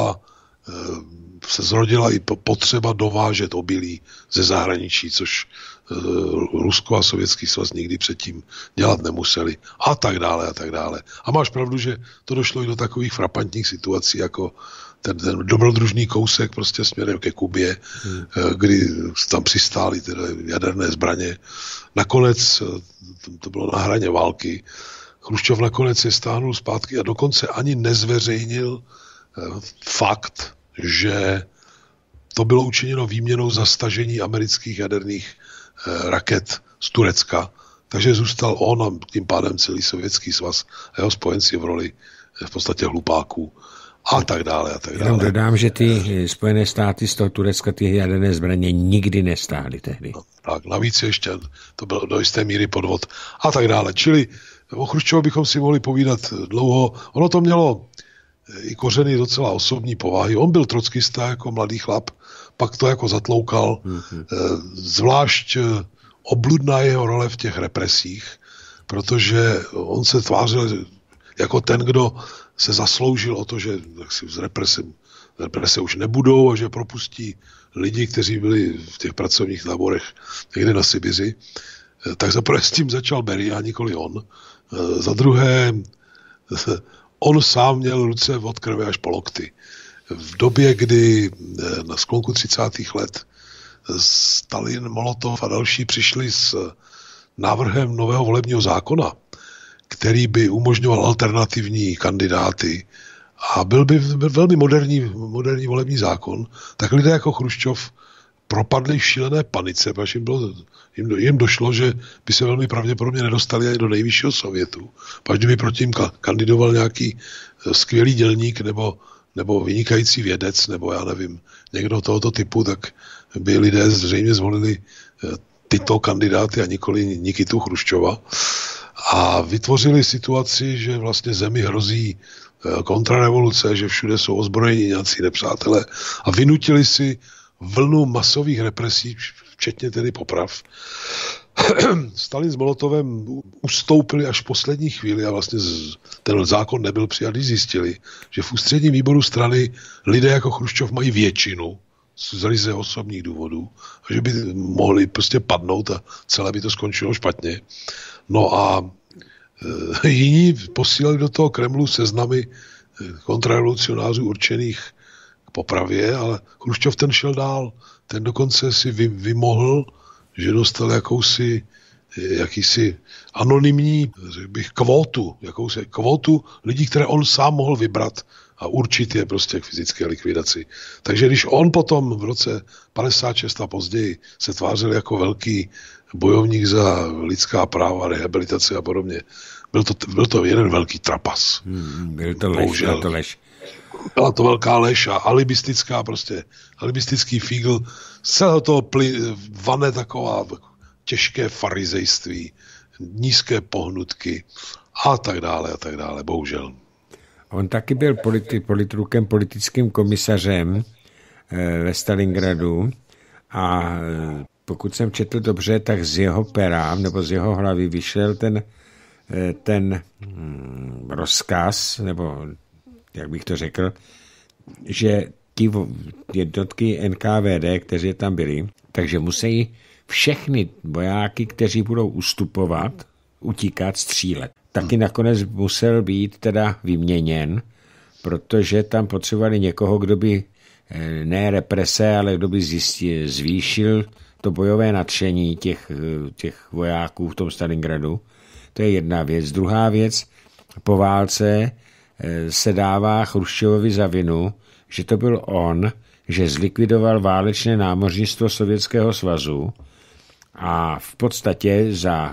Speaker 2: se zrodila i potřeba dovážet obilí ze zahraničí, což Rusko a Sovětský svaz nikdy předtím dělat nemuseli. A tak dále, a tak dále. A máš pravdu, že to došlo i do takových frapantních situací, jako ten dobrodružný kousek prostě směrem ke Kubě, kdy tam přistály teda jaderné zbraně. Nakonec to bylo na hraně války. Chruščov nakonec je stáhnul zpátky a dokonce ani nezveřejnil fakt, že to bylo učiněno výměnou za stažení amerických jaderných raket z Turecka. Takže zůstal on a tím pádem celý Sovětský svaz a jeho spojenci v roli v podstatě hlupáků a tak dále. A tak dále.
Speaker 1: Jenom dodám, že ty Spojené státy z toho Turecka ty jaderné zbraně nikdy nestáhly tehdy.
Speaker 2: No, tak navíc ještě to bylo do jisté míry podvod a tak dále. Čili o Chruščovu bychom si mohli povídat dlouho. Ono to mělo i kořeny docela osobní povahy. On byl trockista jako mladý chlap, pak to jako zatloukal. Zvlášť obludná jeho role v těch represích, protože on se tvářil jako ten, kdo se zasloužil o to, že z represe už nebudou a že propustí lidi, kteří byli v těch pracovních táborech někde na Sibiři. Tak zaprvé s tím začal Beria, a nikoli on. Za druhé, on sám měl ruce od krve až po lokty. V době, kdy na sklonku 30. let Stalin, Molotov a další přišli s návrhem nového volebního zákona, který by umožňoval alternativní kandidáty a byl by velmi moderní volební zákon, tak lidé jako Chruščov propadli v šílené panice, protože jim došlo, že by se velmi pravděpodobně nedostali ani do nejvyššího sovětu. Pak kdyby proti jim kandidoval nějaký skvělý dělník nebo vynikající vědec, nebo já nevím, někdo tohoto typu, tak by lidé zřejmě zvolili tyto kandidáty a nikoli Nikitu Chruščova. A vytvořili situaci, že vlastně zemi hrozí kontrarevoluce, že všude jsou ozbrojení nějací nepřátelé a vynutili si vlnu masových represí, včetně tedy poprav. Stalin s Molotovem ustoupili až v poslední chvíli a vlastně ten zákon nebyl přijat, když zjistili, že v ústředním výboru strany lidé jako Chruščov mají většinu z ryze osobních důvodů a že by mohli prostě padnout a celé by to skončilo špatně. No a jiní posílali do toho Kremlu seznamy kontrarevolucionářů určených k popravě, ale Chruščov ten šel dál. Ten dokonce si vymohl, že dostal jakýsi anonymní, řekl bych, kvótu lidí, které on sám mohl vybrat a určit je prostě k fyzické likvidaci. Takže když on potom v roce 56 a později se tvářil jako velký bojovník za lidská práva, rehabilitaci a podobně, byl to jeden velký trapas.
Speaker 1: Byl to lež.
Speaker 2: Byla to velká lež a alibistický fígl. Z celého toho vane taková těžké farizejství, nízké pohnutky a tak dále, bohužel.
Speaker 1: On taky byl politrukem, politickým komisařem ve Stalingradu a pokud jsem četl dobře, tak z jeho pera nebo z jeho hlavy vyšel ten rozkaz, nebo jak bych to řekl, že ti jednotky NKVD, kteří tam byli, takže musí všechny vojáky, kteří budou ustupovat, utíkat, střílet. Taky nakonec musel být teda vyměněn, protože tam potřebovali někoho, kdo by ne represe, ale kdo by zvýšil to bojové nadšení těch vojáků v tom Stalingradu. To je jedna věc. Druhá věc, po válce se dává Chruščovovi za vinu, že to byl on, že zlikvidoval válečné námořnictvo Sovětského svazu a v podstatě za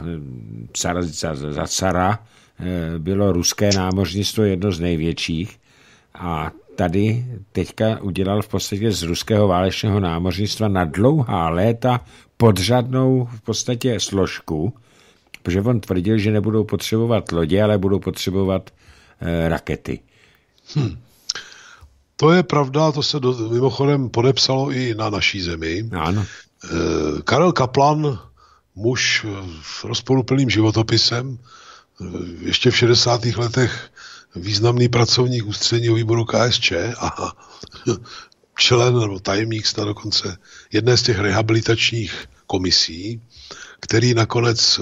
Speaker 1: cara bylo ruské námořnictvo jedno z největších a tady teďka udělal v podstatě z ruského válečného námořnictva na dlouhá léta podřadnou v podstatě složku, protože on tvrdil, že nebudou potřebovat lodě, ale budou potřebovat rakety.
Speaker 2: To je pravda, to se mimochodem podepsalo i na naší zemi.
Speaker 1: Ano.
Speaker 2: Karel Kaplan, muž s rozporuplným životopisem, ještě v 60. letech významný pracovník ústředního výboru KSČ a člen nebo tajemník snad dokonce jedné z těch rehabilitačních komisí, který nakonec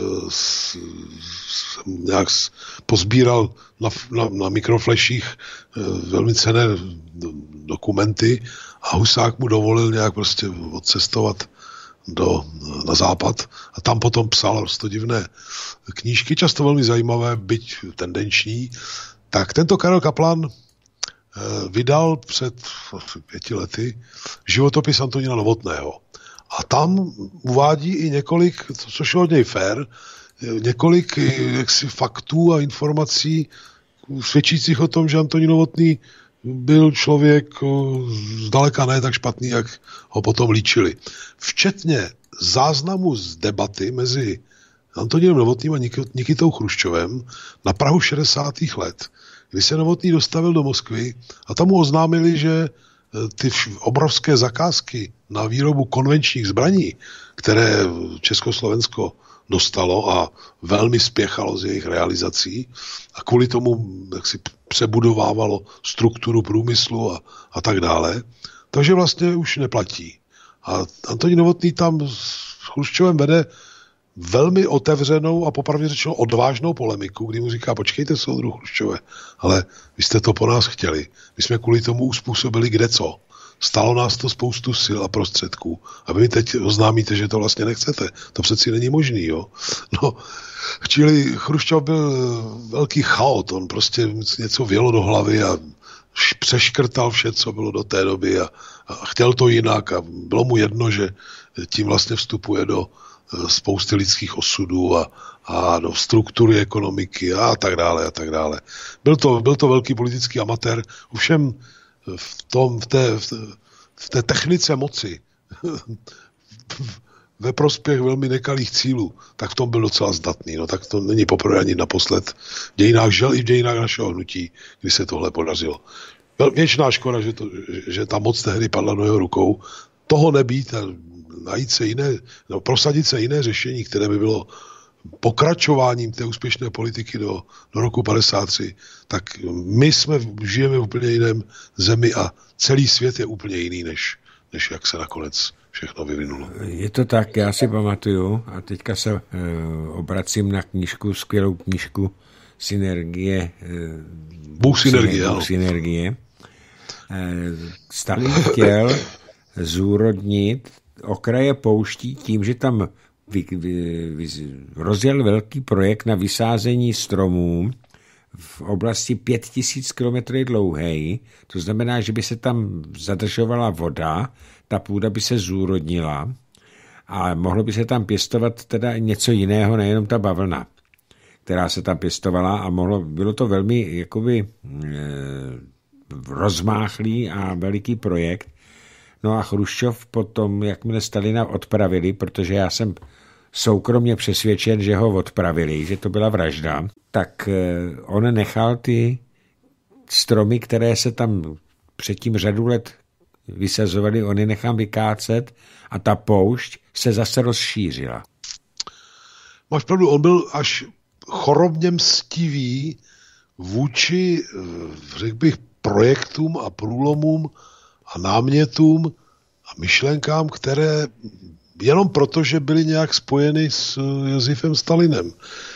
Speaker 2: nějak pozbíral na mikrofleších velmi cenné dokumenty a Husák mu dovolil nějak prostě odcestovat na západ a tam potom psal divné knížky, často velmi zajímavé, byť tendenční. Tak tento Karel Kaplan vydal před 5 lety životopis Antonína Novotného. A tam uvádí i několik, což je od něj fér, několik jaksi faktů a informací svědčících o tom, že Antonín Novotný byl člověk zdaleka ne tak špatný, jak ho potom líčili. Včetně záznamu z debaty mezi Antonínem Novotným a Nikitou Chruščovem na prahu 60. let, kdy se Novotný dostavil do Moskvy a tam mu oznámili, že ty obrovské zakázky na výrobu konvenčních zbraní, které Československo dostalo a velmi spěchalo s jejich realizací a kvůli tomu jak si přebudovávalo strukturu průmyslu a tak dále, takže vlastně už neplatí. A Antonín Novotný tam s Chruščovem vede velmi otevřenou a popravdě řečeno odvážnou polemiku, kdy mu říká, počkejte soudru Chruščove, ale vy jste to po nás chtěli. My jsme kvůli tomu uspůsobili kdeco. Stálo nás to spoustu sil a prostředků. A vy mi teď oznámíte, že to vlastně nechcete. To přeci není možný, jo. No, čili Chruščov byl velký chaot. On prostě něco vjelo do hlavy a přeškrtal vše, co bylo do té doby a chtěl to jinak a bylo mu jedno, že tím vlastně vstupuje do spousty lidských osudů a do struktury ekonomiky a tak dále a tak dále. Byl to velký politický amatér, ovšem v té technice moci ve prospěch velmi nekalých cílů, tak v tom byl docela zdatný. No tak to není poprvé ani naposled v dějinách, žel i v dějinách našeho hnutí, kdy se tohle podařilo. Věčná škoda, že ta moc tehdy padla do jeho rukou. Toho nebýt a najít se prosadit se jiné řešení, které by bylo pokračováním té úspěšné politiky do roku 53, tak my žijeme v úplně jiném zemi a celý svět je úplně jiný, než jak se nakonec všechno vyvinulo.
Speaker 1: Je to tak, já si pamatuju a teďka se obracím na knížku, skvělou knížku Synergie.
Speaker 2: Bůh synergie.
Speaker 1: Stalin chtěl zúrodnit okraje pouští tím, že tam rozjel velký projekt na vysázení stromů v oblasti 5000 km dlouhé. To znamená, že by se tam zadržovala voda, ta půda by se zúrodnila a mohlo by se tam pěstovat teda něco jiného, nejenom ta bavlna, která se tam pěstovala a bylo to velmi jakoby rozmáchlý a veliký projekt. No a Chruščov potom, jakmile Stalina odpravili, protože já jsem soukromně přesvědčen, že ho odpravili, že to byla vražda, tak on nechal ty stromy, které se tam předtím řadu let vysazovaly, on je nechal vykácet a ta poušť se zase rozšířila.
Speaker 2: Máš pravdu, on byl až chorobně mstivý vůči, řekl bych, projektům a průlomům a námětům a myšlenkám, které jenom proto, že byly nějak spojeny s Josifem Stalinem.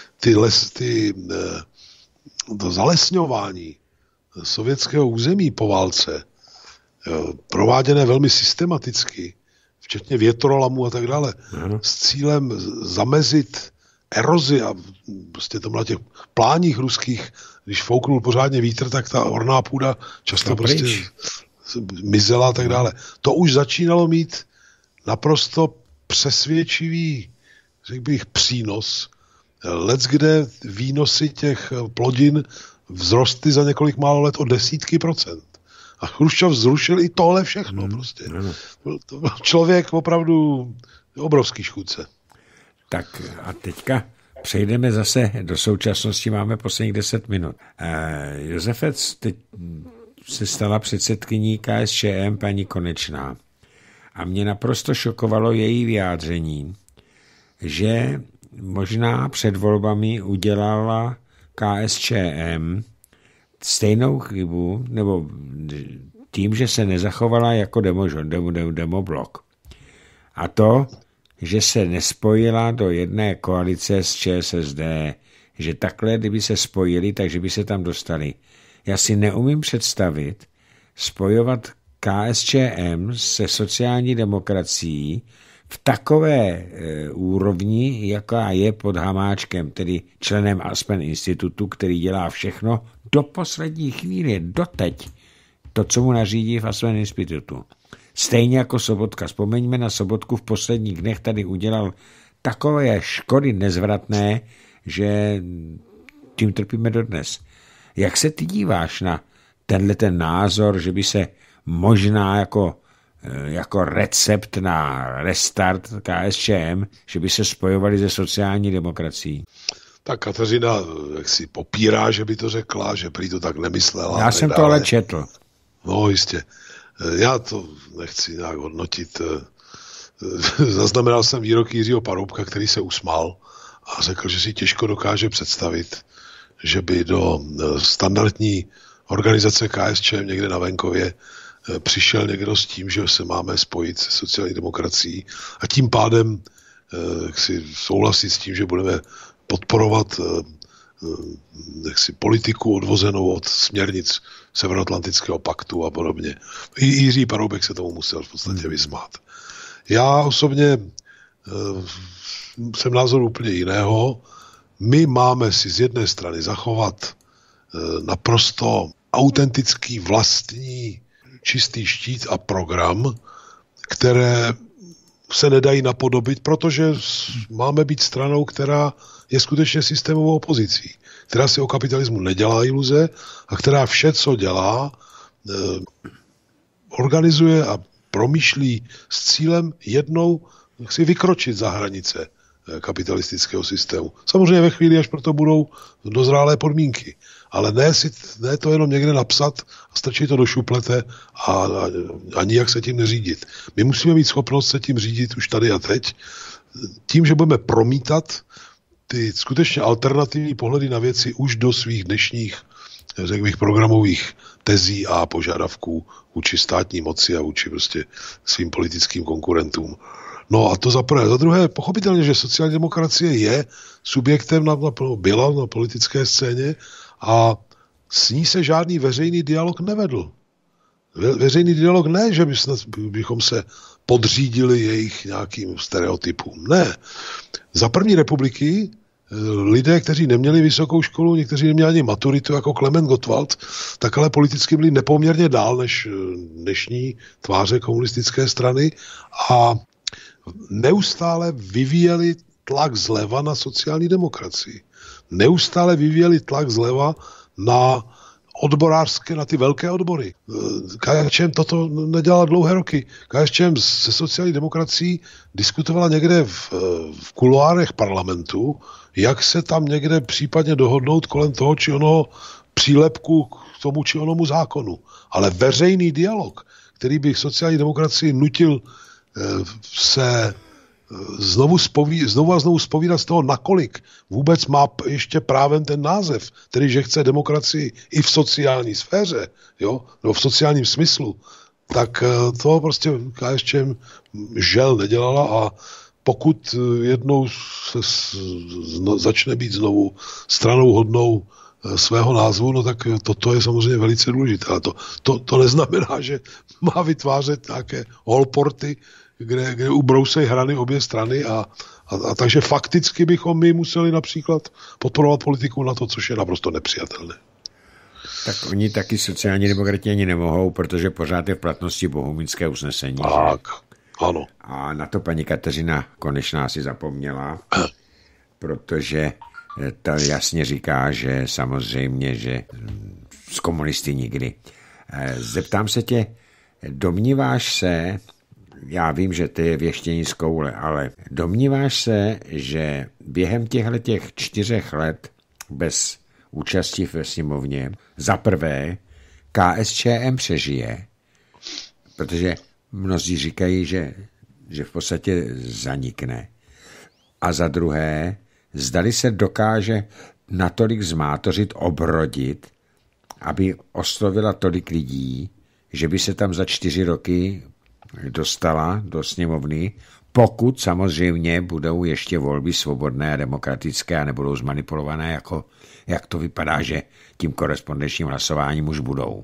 Speaker 2: To zalesňování sovětského území po válce, prováděné velmi systematicky, včetně větrolamů a tak dále, s cílem zamezit erozi a prostě to na těch pláních ruských, když fouknul pořádně vítr, tak ta orná půda často prostě mizela a tak dále. To už začínalo mít naprosto přesvědčivý, řekl bych, přínos. Leckde výnosy těch plodin vzrostly za několik málo let o desítky procent. A Chruščov zrušil i tohle všechno prostě. To byl člověk opravdu obrovský škůdce.
Speaker 1: Tak a teďka přejdeme zase do současnosti, máme posledních 10 minut. Josefec teď se stala předsedkyní KSČM paní Konečná. A mě naprosto šokovalo její vyjádření, že možná před volbami udělala KSČM stejnou chybu, nebo tím, že se nezachovala jako demoblok. A to, že se nespojila do jedné koalice s ČSSD, že takhle, kdyby se spojili, takže by se tam dostali. Já si neumím představit spojovat KSČM se sociální demokracií v takové úrovni, jaká je pod Hamáčkem, tedy členem Aspen institutu, který dělá všechno do poslední chvíli, doteď, to, co mu nařídí v Aspen institutu. Stejně jako Sobotka. Vzpomeňme na Sobotku, v posledních dnech tady udělal takové škody nezvratné, že tím trpíme dodnes. Jak se ty díváš na ten názor, že by se možná jako recept na restart KSČM, že by se spojovali se sociální demokracií?
Speaker 2: Tak Kateřina jak si popírá, že by to řekla, že prý to tak nemyslela.
Speaker 1: Já jsem to ale četl.
Speaker 2: No jistě. Já to nechci nějak hodnotit. Zaznamenal jsem výrok Jiřího Paroubka, který se usmál a řekl, že si těžko dokáže představit, že by do standardní organizace KSČM někde na venkově přišel někdo s tím, že se máme spojit se sociální demokracií a tím pádem si souhlasit s tím, že budeme podporovat politiku odvozenou od směrnic Severoatlantického paktu a podobně. I Jiří Paroubek se tomu musel v podstatě vysmát. Já osobně jsem názoru úplně jiného. My máme si z jedné strany zachovat naprosto autentický vlastní čistý štít a program, které se nedají napodobit, protože máme být stranou, která je skutečně systémovou opozicí, která si o kapitalismu nedělá iluze a která vše, co dělá, organizuje a promýšlí s cílem jednou si vykročit za hranice kapitalistického systému. Samozřejmě ve chvíli, až proto budou dozrálé podmínky. Ale ne to jenom někde napsat a strčit to do šuplete a nijak se tím neřídit. My musíme mít schopnost se tím řídit už tady a teď, tím, že budeme promítat ty skutečně alternativní pohledy na věci už do svých dnešních, řekl bych, programových tezí a požadavků vůči státní moci a vůči prostě svým politickým konkurentům. No a to za prvé. Za druhé, pochopitelně, že sociální demokracie je subjektem, byla na politické scéně a s ní se žádný veřejný dialog nevedl. Veřejný dialog ne, že bychom se podřídili jejich nějakým stereotypům. Ne. Za první republiky lidé, kteří neměli vysokou školu, někteří neměli ani maturitu jako Klement Gottwald, tak ale politicky byli nepoměrně dál než dnešní tváře komunistické strany a neustále vyvíjeli tlak zleva na sociální demokracii. Neustále vyvíjeli tlak zleva na odborářské, na ty velké odbory. KSČM toto nedělala dlouhé roky. KSČM se sociální demokracií diskutovala někde v kuloárech parlamentu, jak se tam někde případně dohodnout kolem toho, či onoho přílepku k tomu, či onomu zákonu. Ale veřejný dialog, který by sociální demokracii nutil se znovu a znovu zpovídat z toho, nakolik vůbec má ještě právem ten název, tedy že chce demokracii i v sociální sféře, jo, nebo v sociálním smyslu, tak to prostě KSČM žel nedělala a pokud jednou se začne být znovu stranou hodnou svého názvu, no tak toto je samozřejmě velice důležité. Ale to neznamená, že má vytvářet nějaké holporty, kde ubrousejí hrany obě strany a takže fakticky bychom my museli například podporovat politiku na to, což je naprosto nepřijatelné.
Speaker 1: Tak oni taky sociální demokrati ani nemohou, protože pořád je v platnosti bohumínské usnesení.
Speaker 2: Tak, ano.
Speaker 1: A na to paní Kateřina Konečná si zapomněla, protože to jasně říká, že samozřejmě, že z komunisty nikdy. Zeptám se tě, domníváš se, já vím, že to je věštění z koule, ale domníváš se, že během těch 4 let bez účasti ve sněmovně za prvé KSČM přežije, protože mnozí říkají, že v podstatě zanikne. A za druhé, zdali se dokáže natolik zmátořit, obrodit, aby oslovila tolik lidí, že by se tam za 4 roky dostala do sněmovny, pokud samozřejmě budou ještě volby svobodné a demokratické a nebudou zmanipulované, jako jak to vypadá, že tím korespondenčním hlasováním už budou.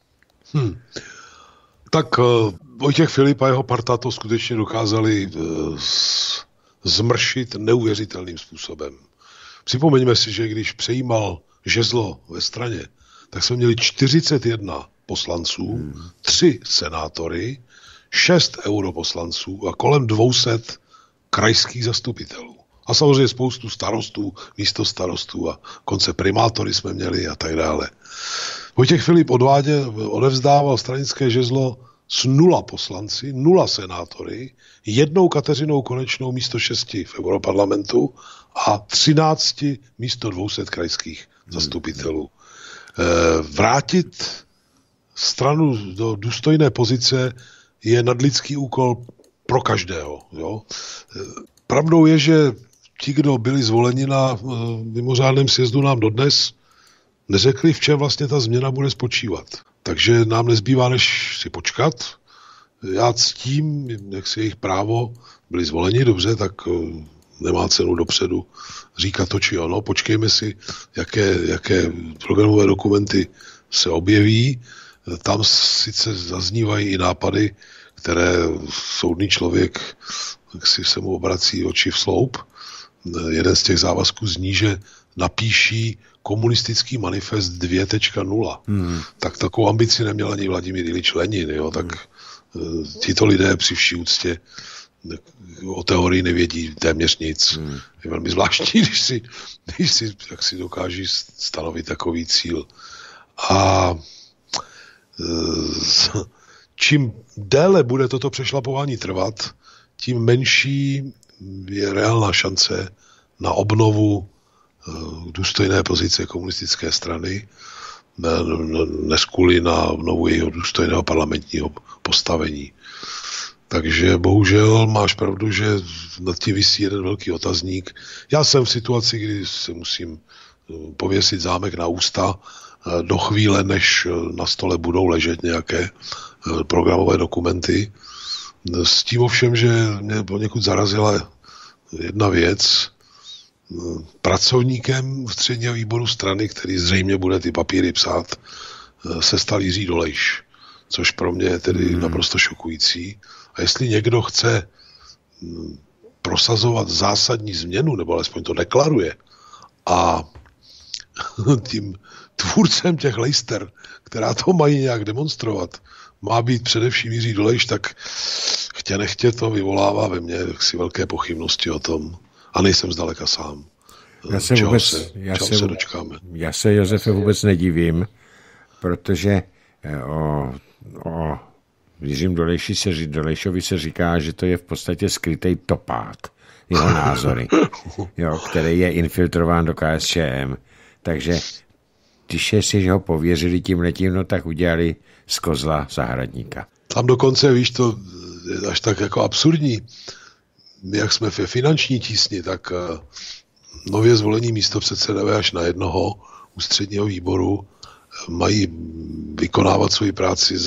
Speaker 2: Tak Vojtěch Filip a jeho parta to skutečně dokázali zmršit neuvěřitelným způsobem. Připomeňme si, že když přejímal žezlo ve straně, tak jsme měli 41 poslanců, 3 senátory, 6 europoslanců a kolem 200 krajských zastupitelů. A samozřejmě spoustu starostů, místostarostů a konce primátory jsme měli a tak dále. Vojtěch Filip odevzdával stranické žezlo s 0 poslanci, 0 senátory, 1 Kateřinou Konečnou místo 6 v Europarlamentu a 13 místo 200 krajských zastupitelů. Vrátit stranu do důstojné pozice je nadlidský úkol pro každého. Jo? Pravdou je, že ti, kdo byli zvoleni na mimořádném sjezdu, nám dodnes neřekli, v čem vlastně ta změna bude spočívat. Takže nám nezbývá, než si počkat. Já ctím, jak si jejich právo, byli zvoleni dobře, tak nemá cenu dopředu říkat to či ono. Počkejme si, jaké programové dokumenty se objeví. Tam sice zaznívají i nápady, které soudný člověk si se mu obrací oči v sloup. Jeden z těch závazků zní, že napíší komunistický manifest 2.0. Tak takovou ambici neměl ani Vladimír Ilič Lenin. Jo? Tak tito lidé při vší úctě o teorii nevědí téměř nic. Je velmi zvláštní, když si dokáží stanovit takový cíl. A čím déle bude toto přešlapování trvat, tím menší je reálná šance na obnovu důstojné pozice komunistické strany, neskuli na obnovu jejího důstojného parlamentního postavení. Takže bohužel máš pravdu, že nad tím visí jeden velký otazník. Já jsem v situaci, kdy se musím pověsit zámek na ústa do chvíle, než na stole budou ležet nějaké programové dokumenty. S tím ovšem, že mě poněkud zarazila jedna věc. Pracovníkem ústředního výboru strany, který zřejmě bude ty papíry psát, se stal Jiří Dolejš, což pro mě je tedy naprosto šokující. A jestli někdo chce prosazovat zásadní změnu, nebo alespoň to deklaruje, a tím tvůrcem těch lejster, která to mají nějak demonstrovat, má být především Jiří Dolejš, tak chtě nechtě to vyvolává ve mně si velké pochybnosti o tom. A nejsem zdaleka sám. Čeho se dočkáme.
Speaker 1: Já se, Josefe, vůbec nedivím, protože o Jiřím Dolejšovi se říká, že to je v podstatě skrytý topák, jeho názory, jo, který je infiltrován do KSČM. Takže když si ho pověřili tímhletím, no tak udělali z kozla zahradníka.
Speaker 2: Tam dokonce, víš, to je až tak jako absurdní. Jak jsme ve finanční tísni, tak nově zvolení místopředsedové až na jednoho ústředního výboru mají vykonávat svoji práci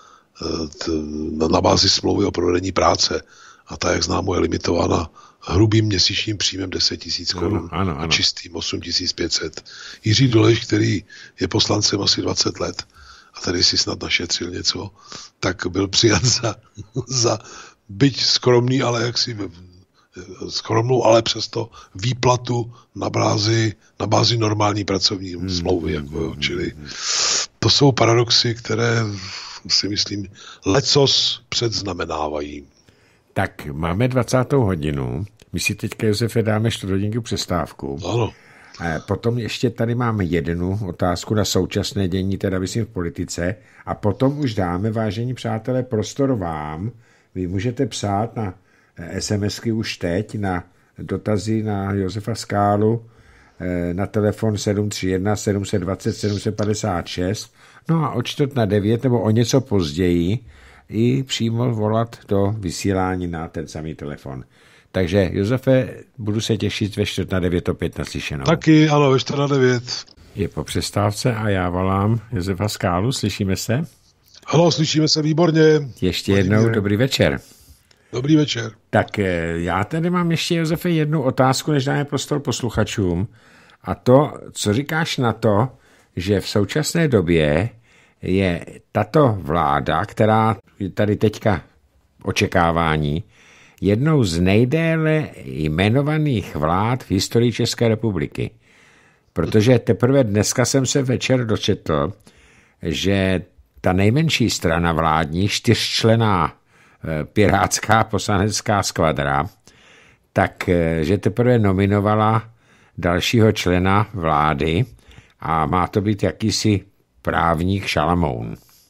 Speaker 2: na bázi smlouvy o provedení práce. A ta, jak známo, je limitována hrubým měsíčním příjmem 10 000 korun a čistým 8 500. Jiří Dolejš, který je poslancem asi 20 let a tady si snad našetřil něco, tak byl přijat za byť skromný, ale jaksi skromnou, ale přesto výplatu na bázi normální pracovní smlouvy. Jako, čili to jsou paradoxy, které si myslím lecos předznamenávají.
Speaker 1: Tak máme 20. hodinu. My si teďka, Josefe, dáme 4 hodinku přestávku.
Speaker 2: Ano.
Speaker 1: Potom ještě tady máme jednu otázku na současné dění, teda myslím v politice. A potom už dáme, vážení přátelé, prostor vám. Vy můžete psát na SMSky už teď, na dotazy na Josefa Skálu, na telefon 731 720 756. No a o 8:45 nebo o něco později i přímo volat do vysílání na ten samý telefon. Takže, Josefe, budu se těšit ve 8:45 opět naslyšenou.
Speaker 2: Taky, ano, ve 8:45.
Speaker 1: Je po přestávce a já volám Josefa Skálu, slyšíme se?
Speaker 2: Ano, slyšíme se výborně.
Speaker 1: Ještě jednou dobrý večer.
Speaker 2: Dobrý večer.
Speaker 1: Tak já tady mám ještě, Josefe, jednu otázku, než dáme prostor posluchačům. A to, co říkáš na to, že v současné době je tato vláda, která je tady teďka očekávání, jednou z nejdéle jmenovaných vlád v historii České republiky. Protože teprve dneska jsem se večer dočetl, že ta nejmenší strana vládní, 4členná pirátská poslanecká skvadra, takže teprve nominovala dalšího člena vlády a má to být jakýsi právník Šalamoun.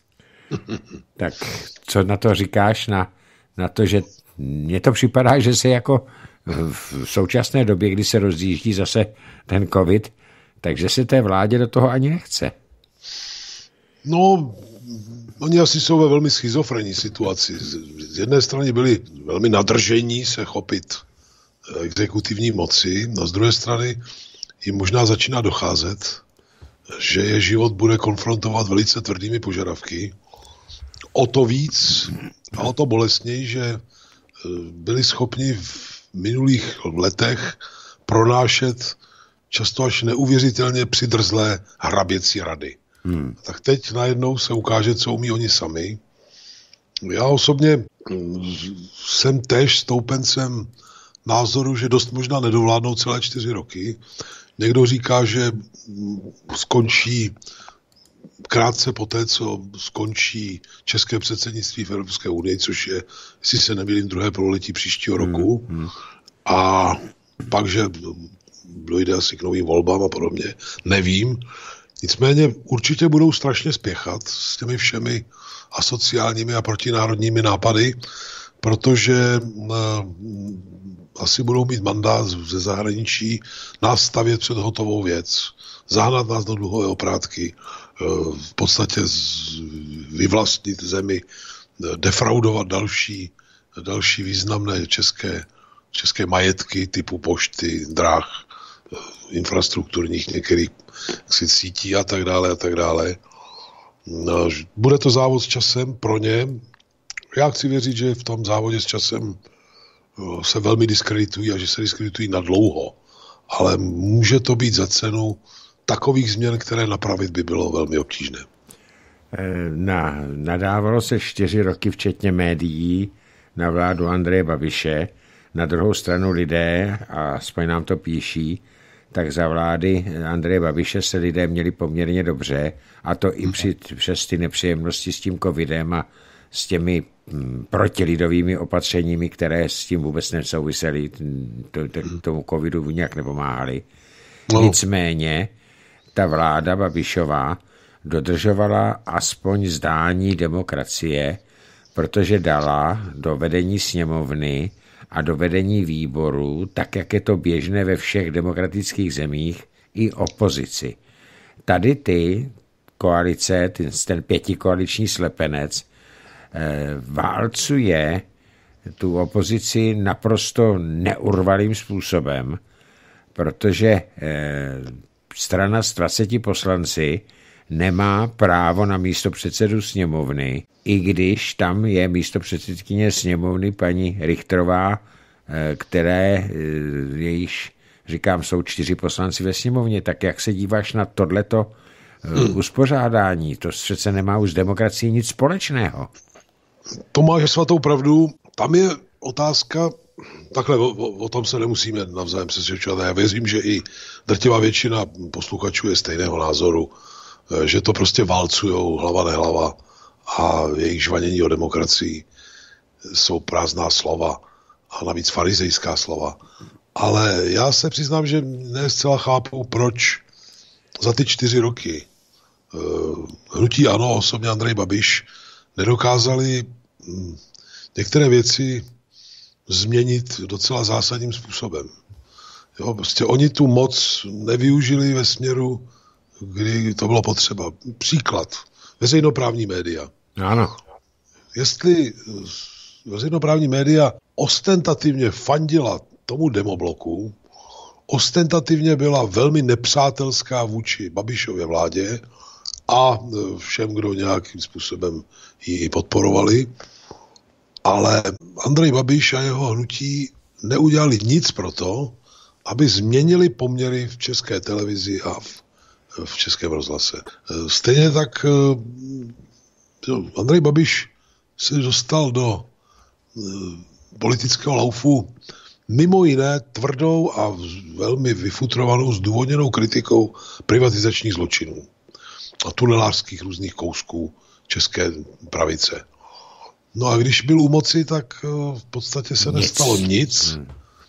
Speaker 1: Tak co na to říkáš, na to, že mně to připadá, že se jako v současné době, kdy se rozjíždí zase ten covid, takže se té vládě do toho ani nechce.
Speaker 2: No, oni asi jsou ve velmi schizofrenní situaci. Z jedné strany byli velmi nadržení se chopit exekutivní moci, a z druhé strany jim možná začíná docházet, že je život bude konfrontovat velice tvrdými požadavky. O to víc a o to bolestněji, že byli schopni v minulých letech pronášet často až neuvěřitelně přidrzlé hraběcí rady. Tak teď najednou se ukáže, co umí oni sami. Já osobně jsem též stoupencem názoru, že dost možná nedovládnou celé 4 roky. Někdo říká, že skončí krátce poté, co skončí české předsednictví v Evropské unii, což je, jestli se nemýlím, 2. pololetí příštího roku. A pak, že dojde asi k novým volbám a podobně. Nevím. Nicméně určitě budou strašně spěchat s těmi všemi asociálními a protinárodními nápady, protože asi budou mít mandát ze zahraničí nás stavět před hotovou věc, zahnat nás do dluhové oprátky, v podstatě vyvlastnit zemi, defraudovat další významné české majetky typu pošty, drah, infrastrukturních některých sítí a tak dále a tak dále. No, bude to závod s časem pro ně. Já chci věřit, že v tom závodě s časem se velmi diskreditují a že se diskreditují na dlouho. Ale může to být za cenu takových změn, které napravit by bylo velmi obtížné.
Speaker 1: Nadávalo se 4 roky, včetně médií, na vládu Andreje Babiše. Na druhou stranu lidé, a aspoň nám to píší, tak za vlády Andreje Babiše se lidé měli poměrně dobře, a to i přes ty nepříjemnosti s tím covidem a s těmi protilidovými opatřeními, které s tím vůbec nesouvisely, tomu covidu nějak nepomáhali. No. Nicméně ta vláda Babišová dodržovala aspoň zdání demokracie, protože dala do vedení sněmovny a do vedení výboru, tak jak je to běžné ve všech demokratických zemích, i opozici. Tady ty koalice, ten 5koaliční slepenec, válcuje tu opozici naprosto neurvalým způsobem, protože strana s 20 poslanci nemá právo na místopředsedu sněmovny, i když tam je místopředsedkyně sněmovny paní Richterová, které jejíž, říkám, jsou 4 poslanci ve sněmovně. Tak jak se díváš na tohleto uspořádání? To přece nemá už s demokracií nic společného.
Speaker 2: To máš svatou pravdu. Tam je otázka, takhle o tom se nemusíme navzájem přesvědčovat. Já věřím, že i drtivá většina posluchačů je stejného názoru, že to prostě válcujou hlava nehlava a jejich žvanění o demokracii jsou prázdná slova a navíc farizejská slova. Ale já se přiznám, že ne zcela chápu, proč za ty 4 roky hnutí ANO, osobně Andrej Babiš, nedokázali některé věci změnit docela zásadním způsobem. Jo, prostě oni tu moc nevyužili ve směru, kdy to bylo potřeba. Příklad. Veřejnoprávní média.
Speaker 1: Ano.
Speaker 2: Jestli veřejnoprávní média ostentativně fandila tomu demobloku, ostentativně byla velmi nepřátelská vůči Babišově vládě a všem, kdo nějakým způsobem ji podporovali, ale Andrej Babiš a jeho hnutí neudělali nic pro to, aby změnili poměry v České televizi a v Českém rozhlase. Stejně tak Andrej Babiš se dostal do politického laufu mimo jiné tvrdou a velmi vyfutrovanou, zdůvodněnou kritikou privatizačních zločinů a tunelářských různých kousků české pravice. No a když byl u moci, tak v podstatě se nestalo nic,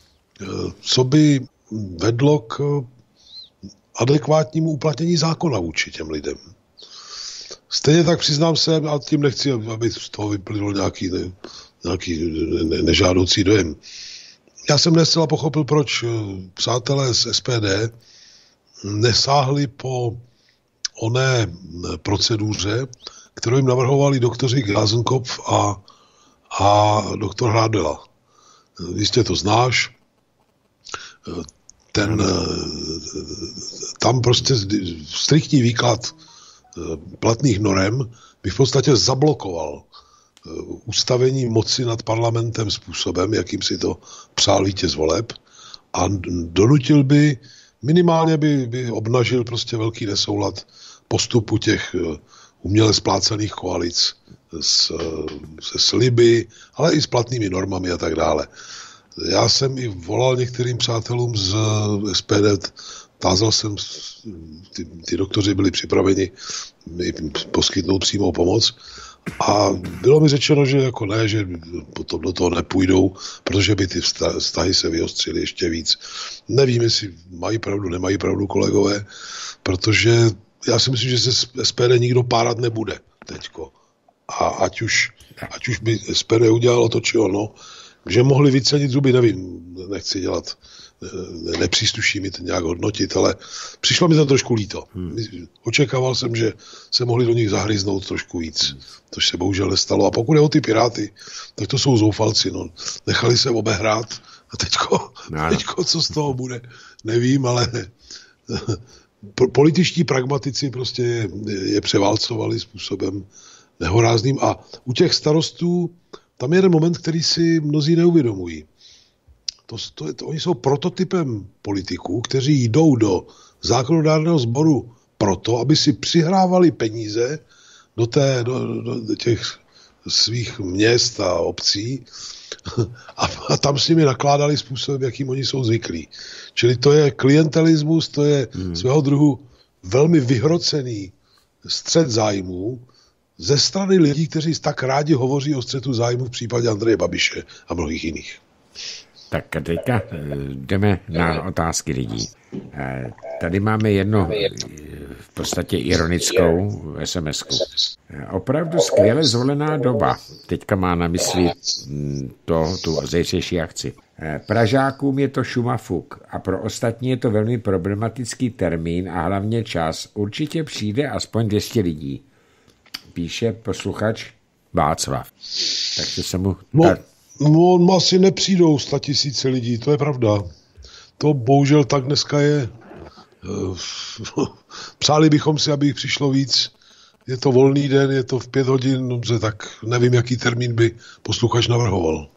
Speaker 2: co by vedlo k adekvátnímu uplatnění zákona vůči těm lidem. Stejně tak přiznám se, a tím nechci, aby z toho vyplynul nějaký nežádoucí dojem. Já jsem nescela pochopil, proč přátelé z SPD nesáhli po oné proceduře, kterou jim navrhovali doktoři Glasenkopf a doktor Hrádela. Jistě to znáš. Tam prostě striktní výklad platných norem by v podstatě zablokoval ustavení moci nad parlamentem způsobem, jakým si to přál vítěz voleb, a donutil by, minimálně by obnažil prostě velký nesoulad postupu těch uměle splácených koalic se sliby, ale i s platnými normami a tak dále. Já jsem i volal některým přátelům z SPD, tázal jsem, ty doktoři byli připraveni poskytnout přímou pomoc a bylo mi řečeno, že jako ne, že potom do toho nepůjdou, protože by ty vztahy se vyostřily ještě víc. Nevím, jestli mají pravdu, nemají pravdu kolegové, protože já si myslím, že se SPD nikdo párat nebude teďko. A ať už by SPD udělalo to, či ono, že mohli vycenit zuby, nevím, nechci dělat, nepřísluší mi to nějak hodnotit, ale přišlo mi to trošku líto. Očekával jsem, že se mohli do nich zahryznout trošku víc, což se bohužel nestalo. A pokud je o ty Piráty, tak to jsou zoufalci, no. Nechali se obehrát a teďko co z toho bude, nevím, ale političtí pragmatici prostě je převálcovali způsobem nehorázným a u těch starostů tam je jeden moment, který si mnozí neuvědomují. Oni jsou prototypem politiků, kteří jdou do zákonodárného sboru proto, aby si přihrávali peníze do těch svých měst a obcí a tam s nimi nakládali způsobem, jakým oni jsou zvyklí. Čili to je klientelismus, to je svého druhu velmi vyhrocený střet zájmů ze strany lidí, kteří tak rádi hovoří o střetu zájmu v případě Andreje Babiše a mnohých jiných.
Speaker 1: Tak teďka jdeme na otázky lidí. Tady máme jednu v podstatě ironickou SMS-ku. Opravdu skvěle zvolená doba. Teďka má na mysli tu zejřejší akci. Pražákům je to šumafuk a pro ostatní je to velmi problematický termín a hlavně čas. Určitě přijde aspoň 200 lidí. Píše posluchač Václav. Takže se mu...
Speaker 2: No, asi nepřijdou 100 000 lidí, to je pravda. To bohužel tak dneska je. Přáli bychom si, aby jich přišlo víc. Je to volný den, je to v 5 hodin, dobře, tak nevím, jaký termín by posluchač navrhoval.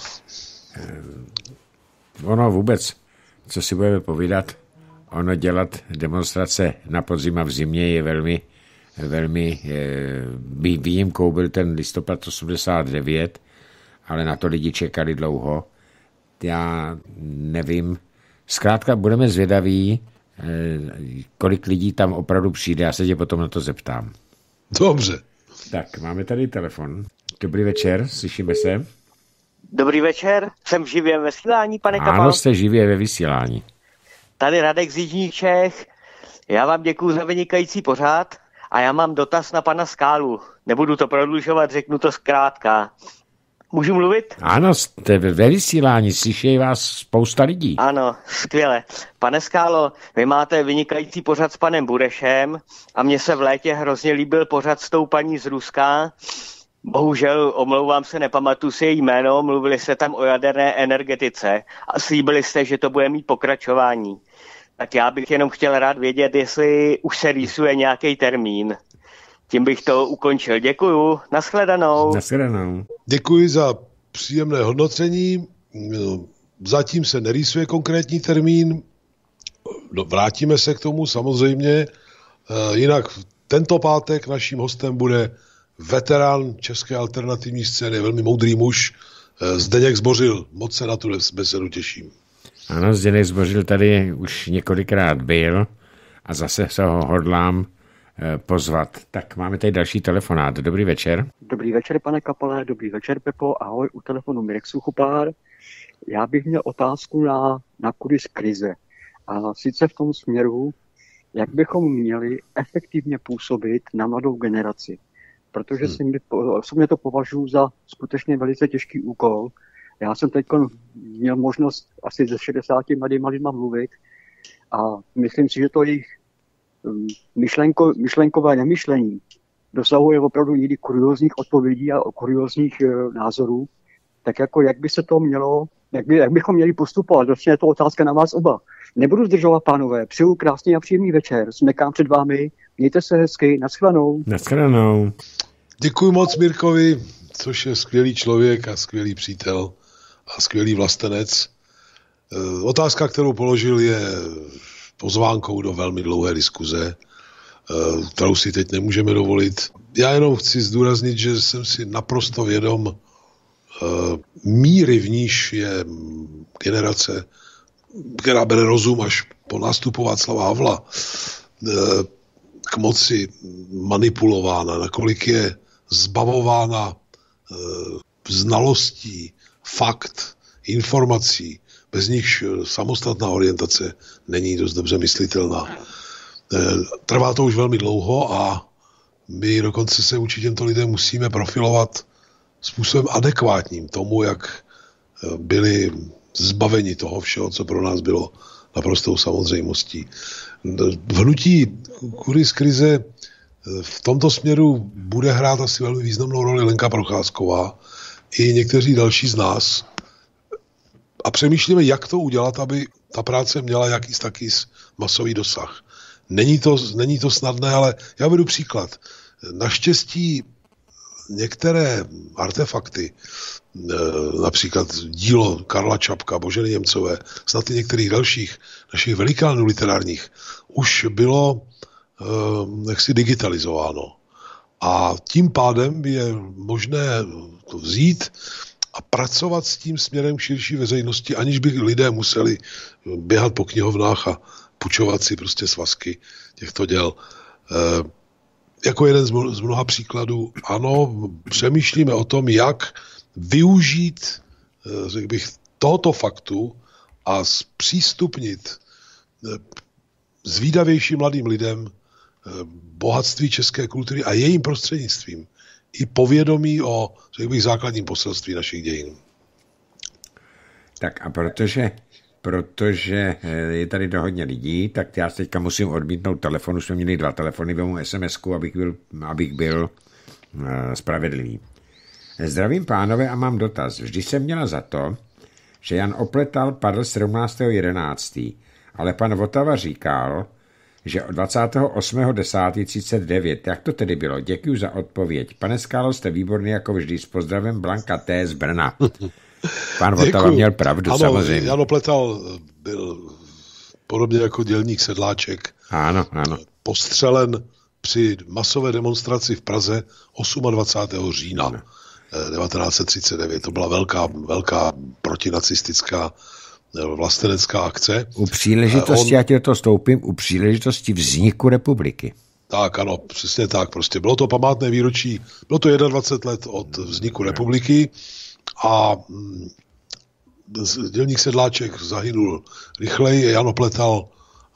Speaker 1: Ono vůbec, co si budeme povídat, ono dělat demonstrace na podzim a v zimě je velmi výjimkou byl ten listopad 89, ale na to lidi čekali dlouho. Já nevím. Zkrátka budeme zvědaví, kolik lidí tam opravdu přijde. Já se tě potom na to zeptám.
Speaker 2: Dobře.
Speaker 1: Tak, máme tady telefon. Dobrý večer, slyšíme se.
Speaker 3: Dobrý večer, jsem živě ve vysílání, pane Kapal.
Speaker 1: Ano, jste živě ve vysílání.
Speaker 3: Tady Radek z Jižních Čech. Já vám děkuju za vynikající pořád a já mám dotaz na pana Skálu. Nebudu to prodlužovat, řeknu to zkrátka. Můžu mluvit?
Speaker 1: Ano, jste ve vysílání, slyší vás spousta lidí.
Speaker 3: Ano, skvěle. Pane Skálo, vy máte vynikající pořad s panem Burešem a mně se v létě hrozně líbil pořad s tou paní z Ruska. Bohužel, omlouvám se, nepamatuji si její jméno, mluvili jste tam o jaderné energetice a slíbili jste, že to bude mít pokračování. Tak já bych jenom chtěl rád vědět, jestli už se rýsuje nějaký termín. Tím bych to ukončil. Děkuju. Nashledanou.
Speaker 1: Nashledanou.
Speaker 2: Děkuji za příjemné hodnocení. Zatím se nerýsuje konkrétní termín. Vrátíme se k tomu samozřejmě. Jinak tento pátek naším hostem bude veterán české alternativní scény, velmi moudrý muž, Zdeněk Zbořil. Moc se na tu besedu těším.
Speaker 1: Ano, Zdeněk Zbořil tady už několikrát byl a zase se ho hodlám pozvat. Tak máme tady další telefonát. Dobrý večer.
Speaker 4: Dobrý večer, pane Kapale, dobrý večer, Pepo. Ahoj, u telefonu Mirek Suchopár. Já bych měl otázku na kudy z krize. A sice v tom směru, jak bychom měli efektivně působit na mladou generaci. Protože osobně to považuji za skutečně velice těžký úkol. Já jsem teď měl možnost asi ze 60 mladýma lidma mluvit a myslím si, že to jejich myšlenkové nemyšlení dosahuje opravdu někdy kuriózních odpovědí a kuriózních názorů. Tak jako jak by se to mělo, jak bychom měli postupovat? Vlastně je to otázka na vás oba. Nebudu zdržovat, pánové. Přeju krásný a příjemný večer. Smekám před vámi. Mějte se hezky. Naschledanou.
Speaker 1: Naschledanou.
Speaker 2: Děkuji moc Mirkovi, což je skvělý člověk a skvělý přítel a skvělý vlastenec. Otázka, kterou položil, je pozvánkou do velmi dlouhé diskuze, kterou si teď nemůžeme dovolit. Já jenom chci zdůraznit, že jsem si naprosto vědom míry, v níž je generace, která bere rozum až po nástupu Václava Havla k moci manipulována, nakolik je zbavována znalostí, fakt, informací, bez nichž samostatná orientace není dost dobře myslitelná. Trvá to už velmi dlouho a my dokonce se vůči těmto lidem musíme profilovat způsobem adekvátním tomu, jak byli zbaveni toho všeho, co pro nás bylo naprostou samozřejmostí. V hnutí Kudy z krize v tomto směru bude hrát asi velmi významnou roli Lenka Procházková i někteří další z nás. A přemýšlíme, jak to udělat, aby ta práce měla jakýs taky masový dosah. Není to snadné, ale já vedu příklad. Naštěstí některé artefakty, například dílo Karla Čapka, Boženy Němcové, snad i některých dalších našich velikánů literárních, už bylo jaksi digitalizováno. A tím pádem je možné to vzít a pracovat s tím směrem k širší veřejnosti, aniž by lidé museli běhat po knihovnách a půjčovat si prostě svazky těchto děl. Jako jeden z mnoha příkladů, ano, přemýšlíme o tom, jak využít, řekl bych, tohoto faktu a zpřístupnit zvídavějším mladým lidem bohatství české kultury a jejím prostřednictvím i povědomí o, řekl bych, základním poselství našich dějin.
Speaker 1: Tak a protože je tady do hodně lidí, tak já teďka musím odmítnout telefonu. Jsme měli 2 telefony, vemu SMS-ku, abych byl spravedlivý. Zdravím pánové a mám dotaz. Vždy jsem měla za to, že Jan Opletal padl 17.11., ale pan Votava říkal, že 28.10.39. Jak to tedy bylo? Děkuji za odpověď. Pane Skálo, jste výborný jako vždy. S pozdravem Blanka T. z Brna. Pan Votava měl pravdu, ano, samozřejmě.
Speaker 2: Jan Opletal byl podobně jako dělník Sedláček.
Speaker 1: Ano.
Speaker 2: Postřelen při masové demonstraci v Praze 28. října 1939. To byla velká protinacistická vlastenecká akce.
Speaker 1: U příležitosti, já tě to stoupím, u příležitosti vzniku republiky.
Speaker 2: Tak, ano, přesně tak. Prostě bylo to památné výročí, bylo to 21 let od vzniku republiky a dělník Sedláček zahynul rychleji, Jan Opletal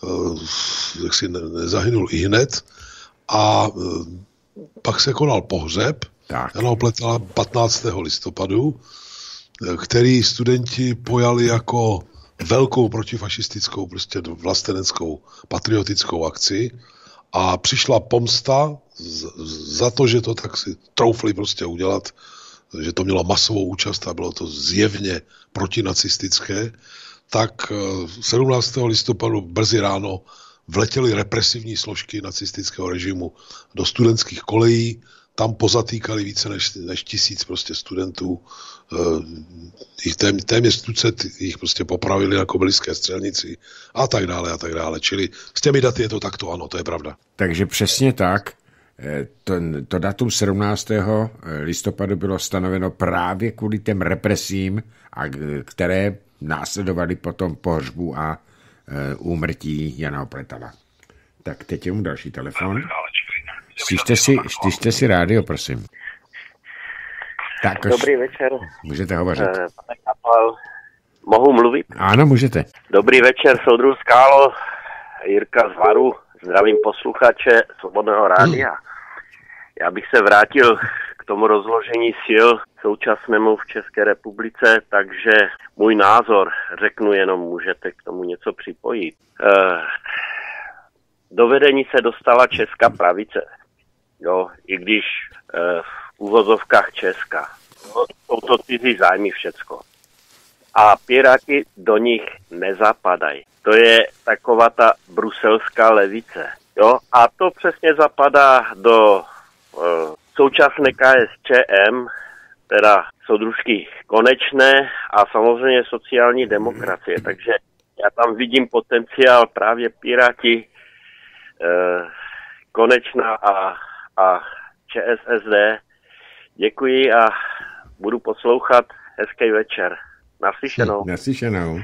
Speaker 2: zahynul i hned a pak se konal pohřeb Jana Opletala 15. listopadu, který studenti pojali jako velkou protifašistickou, prostě vlasteneckou, patriotickou akci a přišla pomsta za to, že to tak si troufli prostě udělat, že to mělo masovou účast a bylo to zjevně protinacistické, tak 17. listopadu brzy ráno vletěly represivní složky nacistického režimu do studentských kolejí, tam pozatýkali více než 1000 prostě studentů, téměř 100 jich prostě popravili na Kobyliské střelnici a tak dále. Čili s těmi daty je to takto, ano, to je pravda.
Speaker 1: Takže přesně tak, to datum 17. listopadu bylo stanoveno právě kvůli těm represím, které následovaly potom pohřbu a úmrtí Jana Opletala. Tak teď je mu další telefon. Stižte si rádio, prosím. Tak,
Speaker 5: dobrý večer.
Speaker 1: Můžete hovořit.
Speaker 5: Pane Kapal, mohu mluvit?
Speaker 1: Ano, můžete.
Speaker 5: Dobrý večer, soudruh Skálo, Jirka z Varu, Zdravím posluchače Svobodného rádia. Já bych se vrátil k tomu rozložení sil současnému v České republice, takže můj názor řeknu jenom, můžete k tomu něco připojit. Do vedení se dostala česká pravice, jo, i když v uvozovkách česká. Jsou to cizí zájmy všecko. A Piráti do nich nezapadají. To je taková ta bruselská levice. Jo? A to přesně zapadá do současné KSČM, teda soudružky Konečné a samozřejmě sociální demokracie. Takže já tam vidím potenciál právě Piráti, Konečná a ČSSD. Děkuji a budu poslouchat. Hezký večer. Naslyšenou.
Speaker 1: Naslyšenou.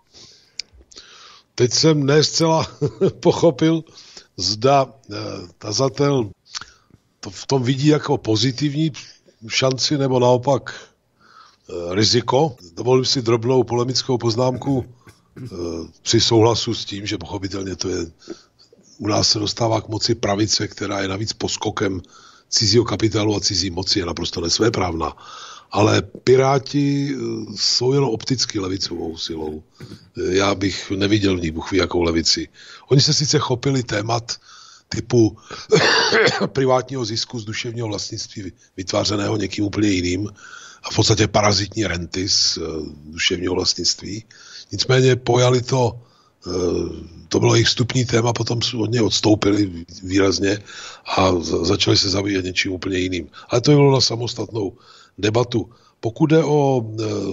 Speaker 2: Teď jsem ne zcela pochopil, zda tazatel to v tom vidí jako pozitivní šanci nebo naopak riziko. Dovolím si drobnou polemickou poznámku při souhlasu s tím, že pochopitelně to je, u nás se dostává k moci pravice, která je navíc poskokem cizího kapitálu a cizí moci, je naprosto nesvéprávná. Ale Piráti jsou jenom opticky levicovou silou. Já bych neviděl v ní bůh ví jakou levici. Oni se sice chopili témat typu privátního zisku z duševního vlastnictví vytvářeného někým úplně jiným a v podstatě parazitní renty z duševního vlastnictví. Nicméně pojali to bylo jejich vstupní téma, potom od něj odstoupili výrazně a začali se zabývat něčím úplně jiným. Ale to je bylo na samostatnou debatu. Pokud jde o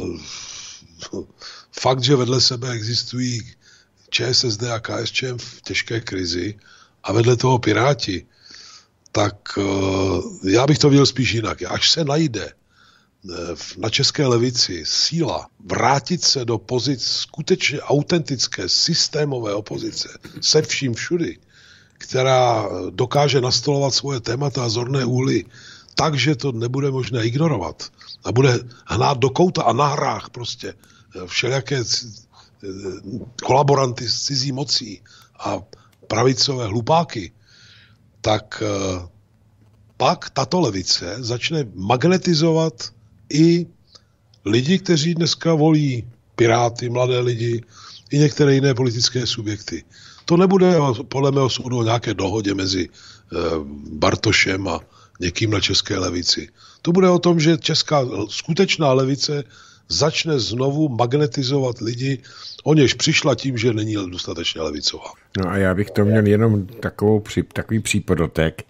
Speaker 2: fakt, že vedle sebe existují ČSSD a KSČM v těžké krizi a vedle toho Piráti, tak já bych to viděl spíš jinak. Až se najde na české levici síla vrátit se do pozic skutečně autentické, systémové opozice se vším všudy, která dokáže nastolovat svoje témata a zorné úhly tak, že to nebude možné ignorovat a bude hnát do kouta a na hrách prostě všelijaké kolaboranty s cizí mocí a pravicové hlupáky, tak pak tato levice začne magnetizovat i lidi, kteří dneska volí Piráty, mladé lidi, i některé jiné politické subjekty. To nebude podle mého soudu o nějaké dohodě mezi Bartošem a někým na české levici. To bude o tom, že česká skutečná levice začne znovu magnetizovat lidi, o něž přišla tím, že není dostatečně levicová.
Speaker 1: No a já bych to měl jenom takový přípodotek.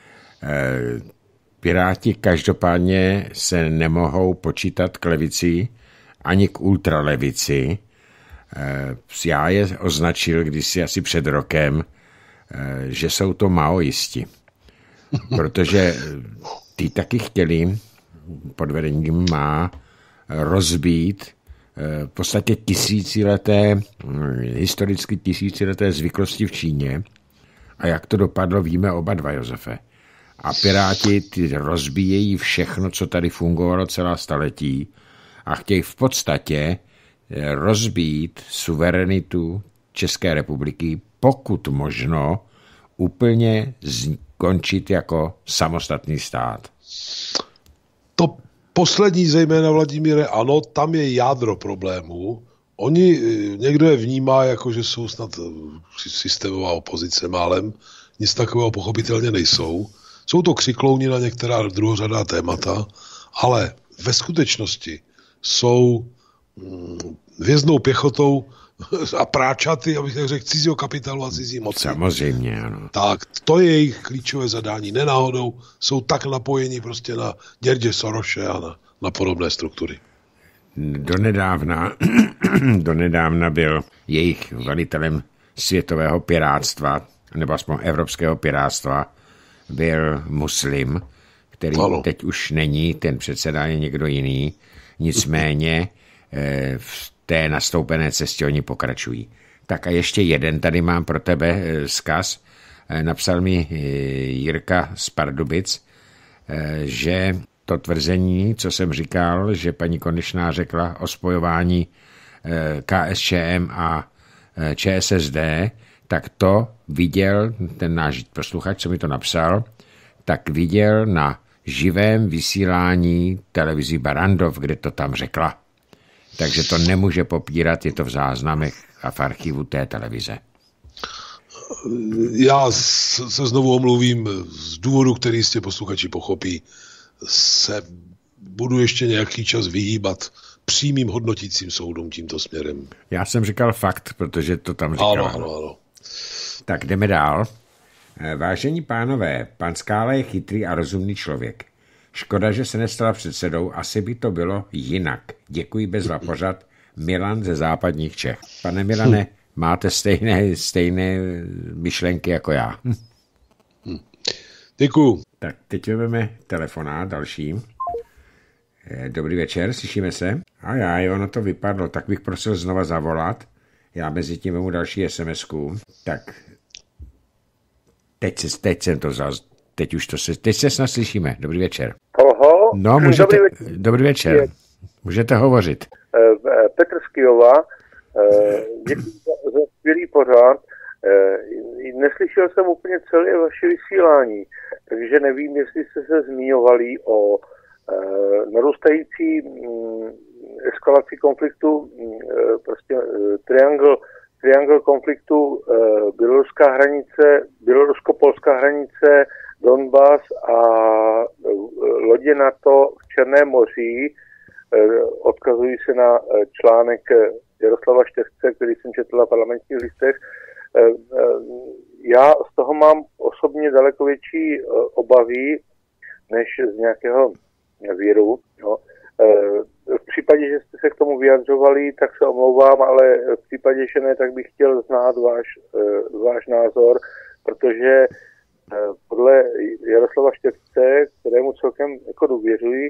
Speaker 1: Piráti každopádně se nemohou počítat k levici ani k ultralevici. Já je označil kdysi asi před rokem, že jsou to maoisti. Protože ty taky chtěli pod vedením má rozbít v podstatě historicky tisícileté zvyklosti v Číně. A jak to dopadlo, víme oba dva, Josefe. A Piráti ty rozbíjejí všechno, co tady fungovalo celá staletí a chtějí v podstatě rozbít suverenitu České republiky, pokud možno úplně skončit jako samostatný stát.
Speaker 2: To poslední zejména, Vladimíre, ano, tam je jádro problému. Oni, někdo je vnímá, jako že jsou snad systémová opozice málem, nic takového pochopitelně nejsou. Jsou to křiklouni na některá druhořadá témata, ale ve skutečnosti jsou věznou pěchotou a práčaty, abych tak řekl, cizího kapitálu a cizí moci.
Speaker 1: Samozřejmě, ano. Tak,
Speaker 2: to je jejich klíčové zadání. Nenáhodou jsou tak napojeni prostě na Děrdě Soroše a na podobné struktury.
Speaker 1: Donedávna byl jejich velitelem světového pirátstva, nebo aspoň evropského pirátstva, byl muslim, který teď už není, ten předseda je někdo jiný. Nicméně v té nastoupené cestě oni pokračují. Tak a ještě jeden tady mám pro tebe vzkaz. Napsal mi Jirka z Pardubic, že to tvrzení, co jsem říkal, že paní Konečná řekla o spojování KSČM a ČSSD, tak to viděl ten náš posluchač, co mi to napsal, tak viděl na živém vysílání televizi Barrandov, kde to tam řekla. Takže to nemůže popírat, je to v záznamech a v archivu té televize.
Speaker 2: Já se znovu omluvím z důvodu, který jistě posluchači pochopí. Se budu ještě nějaký čas vyhýbat přímým hodnotícím soudům tímto směrem.
Speaker 1: Já jsem říkal fakt, protože to tam říkal.
Speaker 2: Ano.
Speaker 1: Tak jdeme dál. Vážení pánové, pan Skála je chytrý a rozumný člověk. Škoda, že se nestala předsedou, asi by to bylo jinak. Děkuji za pořad. Milan ze západních Čech. Pane Milane, máte stejné myšlenky jako já.
Speaker 2: Děkuju.
Speaker 1: Tak teď vezmeme telefonát další. Dobrý večer, slyšíme se? Ono to vypadlo, tak bych prosil znova zavolat. Já mezi tím vemu další SMS-ku. Tak, teď jsem to vzal, teď se snad slyšíme. Dobrý večer.
Speaker 6: Oho,
Speaker 1: no, dobrý večer. Můžete hovořit.
Speaker 6: Petr z Kyjova, děkuji za skvělý pořád. Neslyšel jsem úplně celé vaše vysílání, takže nevím, jestli jste se zmiňovali o narůstající eskalaci konfliktu, prostě triangle konfliktu, bělorusko-polská hranice, Donbas a lodě NATO v Černém moři. Odkazují se na článek Jaroslava Štěchce, který jsem četl na Parlamentních listech. Já z toho mám osobně daleko větší obavy, než z nějakého víru. No. V případě, že jste se k tomu vyjadřovali, tak se omlouvám, ale v případě, že ne, tak bych chtěl znát váš názor, protože podle Jaroslava Štěchce, kterému celkem jako důvěřuji,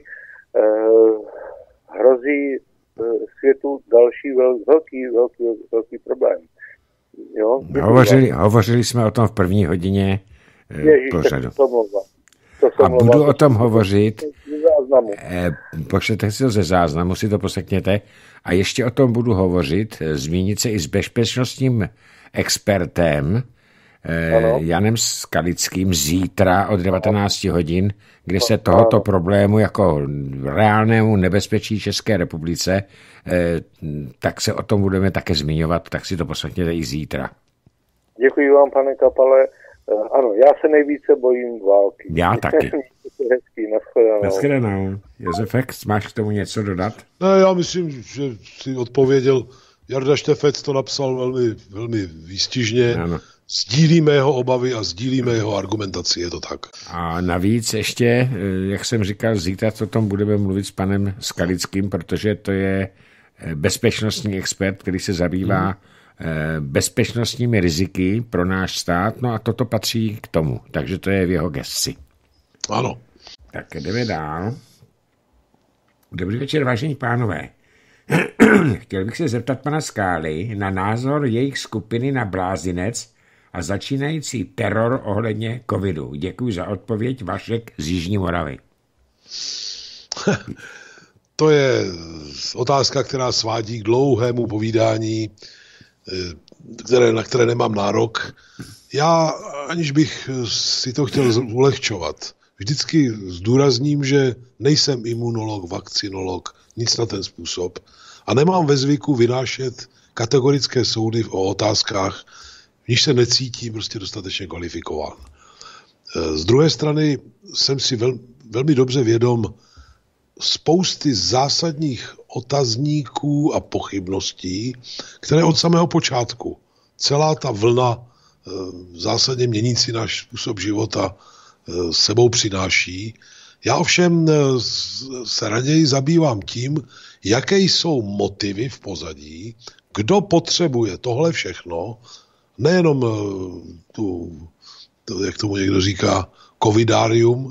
Speaker 6: hrozí světu další velký problém. Jo?
Speaker 1: Hovořili jsme o tom v první hodině pořadu.
Speaker 6: A
Speaker 1: budu o tom hovořit. Pošlete si to ze záznamu, si to poslechněte. A ještě o tom budu hovořit, zmínit se i s bezpečnostním expertem Janem Skalickým zítra od 19 hodin, kde se tohoto problému jako reálnému nebezpečí České republice, tak se o tom budeme také zmiňovat, tak si to poslechněte i zítra.
Speaker 6: Děkuji vám, pane Kapale. Ano, já se nejvíce bojím války.
Speaker 1: Já taky.
Speaker 6: Hezký,
Speaker 1: nashledanou. Josefek, máš k tomu něco dodat?
Speaker 2: Ne, já myslím, že si odpověděl. Jarda Štefec to napsal velmi výstižně.
Speaker 1: Ano.
Speaker 2: Sdílíme jeho obavy a sdílíme jeho argumentaci, je to tak.
Speaker 1: A navíc ještě, jak jsem říkal, zítra o tom budeme mluvit s panem Skalickým, protože to je bezpečnostní expert, který se zabývá bezpečnostními riziky pro náš stát, no a toto patří k tomu, takže to je v jeho gesci.
Speaker 2: Ano.
Speaker 1: Tak jdeme dál. Dobrý večer, vážení pánové. Chtěl bych se zeptat pana Skály na názor jejich skupiny na blázinec a začínající teror ohledně covidu. Děkuji za odpověď, Vašek z Jižní Moravy.
Speaker 2: To je otázka, která svádí k dlouhému povídání, na které nemám nárok. Já, aniž bych si to chtěl ulehčovat, vždycky zdůrazním, že nejsem imunolog, vakcinolog, nic na ten způsob a nemám ve zvyku vynášet kategorické soudy o otázkách, v níž se necítím prostě dostatečně kvalifikován. Z druhé strany jsem si velmi dobře vědom spousty zásadních otazníků a pochybností, které od samého počátku celá ta vlna zásadně měnící náš způsob života sebou přináší. Já ovšem se raději zabývám tím, jaké jsou motivy v pozadí, kdo potřebuje tohle všechno, nejenom jak tomu někdo říká, covidárium,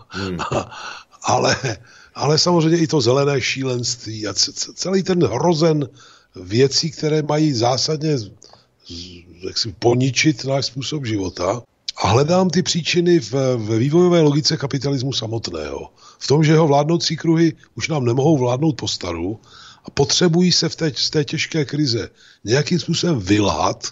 Speaker 2: ale samozřejmě i to zelené šílenství a celý ten hrozen věcí, které mají zásadně poničit náš způsob života. A hledám ty příčiny ve vývojové logice kapitalismu samotného. V tom, že jeho vládnoucí kruhy už nám nemohou vládnout po staru a potřebují se z té těžké krize nějakým způsobem vylhat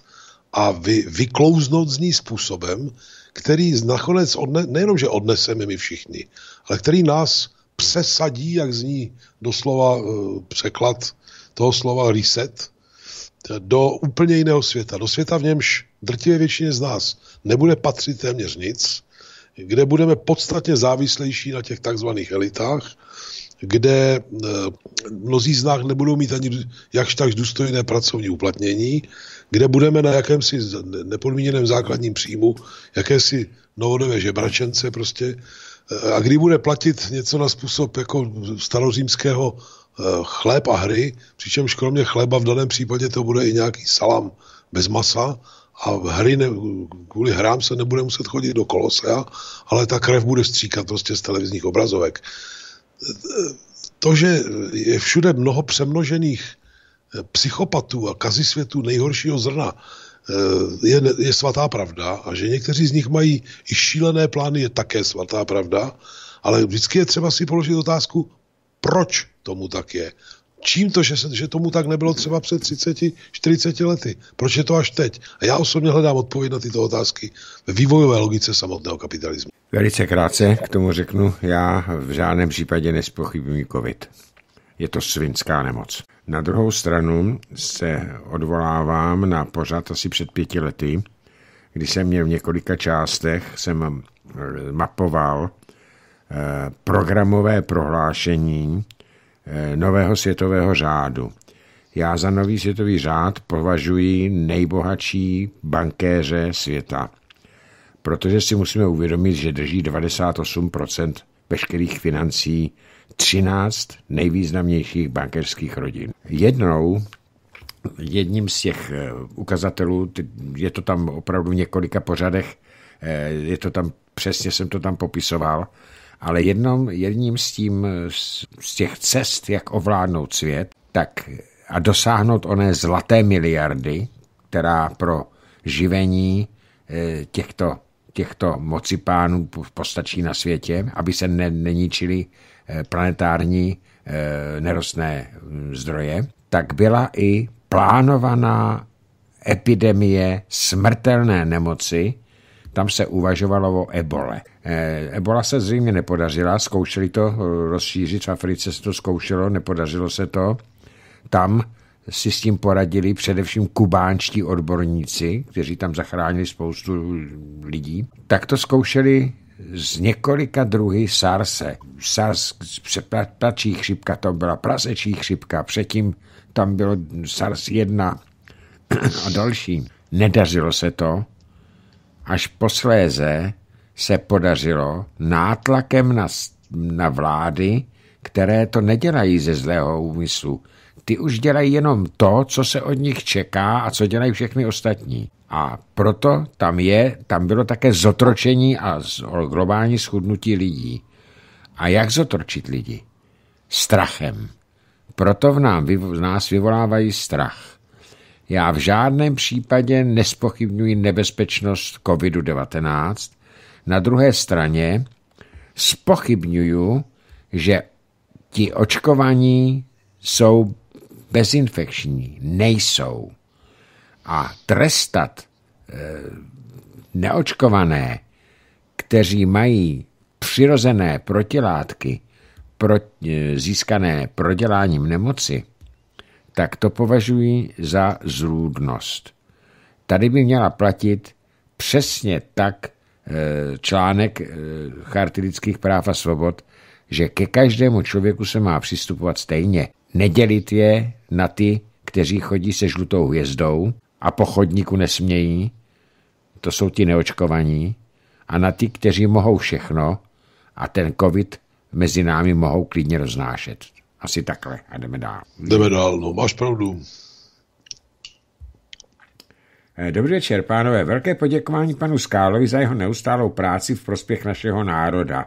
Speaker 2: a vyklouznout z ní způsobem, který nakonec nejenom, že odneseme my všichni, ale který nás přesadí, jak zní doslova překlad toho slova reset, do úplně jiného světa. Do světa, v němž drtivé většině z nás nebude patřit téměř nic, kde budeme podstatně závislejší na těch takzvaných elitách, kde mnozí z nás nebudou mít ani jakž tak důstojné pracovní uplatnění, kde budeme na jakémsi nepodmíněném základním příjmu, jakési novodobé žebračence prostě, a kdy bude platit něco na způsob jako starořímského chléb a hry, přičemž kromě chleba v daném případě to bude i nějaký salám bez masa a kvůli hrám se nebude muset chodit do Kolosea, ale ta krev bude stříkat prostě z televizních obrazovek. To, že je všude mnoho přemnožených psychopatů a kazisvětů nejhoršího zrna, je svatá pravda, a že někteří z nich mají i šílené plány, je také svatá pravda, ale vždycky je třeba si položit otázku, proč tomu tak je. Čím to, že tomu tak nebylo třeba před 30-40 lety? Proč je to až teď? A já osobně hledám odpověď na tyto otázky ve vývojové logice samotného kapitalismu.
Speaker 1: Velice krátce k tomu řeknu, já v žádném případě nezpochybňuji covid. Je to svinská nemoc. Na druhou stranu se odvolávám na pořad asi před 5 lety, kdy jsem měl v několika částech, jsem mapoval programové prohlášení nového světového řádu. Já za nový světový řád považuji nejbohatší bankéře světa, protože si musíme uvědomit, že drží 98% veškerých financí 13 nejvýznamnějších bankéřských rodin. Jedním z těch ukazatelů, je to tam opravdu v několika pořadech, je to tam, přesně jsem to tam popisoval, ale jedním z těch cest, jak ovládnout svět, tak a dosáhnout oné zlaté miliardy, která pro živení těchto mocipánů postačí na světě, aby se neničily planetární nerostné zdroje, tak byla i plánovaná epidemie smrtelné nemoci. Tam se uvažovalo o ebole. Ebola se zřejmě nepodařila, zkoušeli to rozšířit, v Africe se to zkoušelo, nepodařilo se to. Tam si s tím poradili především kubánští odborníci, kteří tam zachránili spoustu lidí. Tak to zkoušeli z několika druhy SARSe. SARS, ptačí chřipka, to byla prasečí chřipka, předtím tam bylo SARS 1 a další. Nedařilo se to, až posléze se podařilo nátlakem na vlády, které to nedělají ze zlého úmyslu. Ty už dělají jenom to, co se od nich čeká a co dělají všechny ostatní. A proto tam bylo také zotročení a globální schudnutí lidí. A jak zotročit lidi? Strachem. Proto v nás vyvolávají strach. Já v žádném případě nespochybňuji nebezpečnost COVID-19. Na druhé straně zpochybňuju, že ti očkovaní jsou bezinfekční. Nejsou. A trestat neočkované, kteří mají přirozené protilátky získané proděláním nemoci, tak to považuji za zrůdnost. Tady by měla platit přesně tak článek Charty lidských práv a svobod, že ke každému člověku se má přistupovat stejně. Nedělit je na ty, kteří chodí se žlutou hvězdou a po chodníku nesmějí, to jsou ti neočkovaní, a na ty, kteří mohou všechno a ten covid mezi námi mohou klidně roznášet. Asi takhle a jdeme dál.
Speaker 2: Jdeme dál, no máš pravdu.
Speaker 1: Dobrý večer, pánové. Velké poděkování panu Skálovi za jeho neustálou práci v prospěch našeho národa.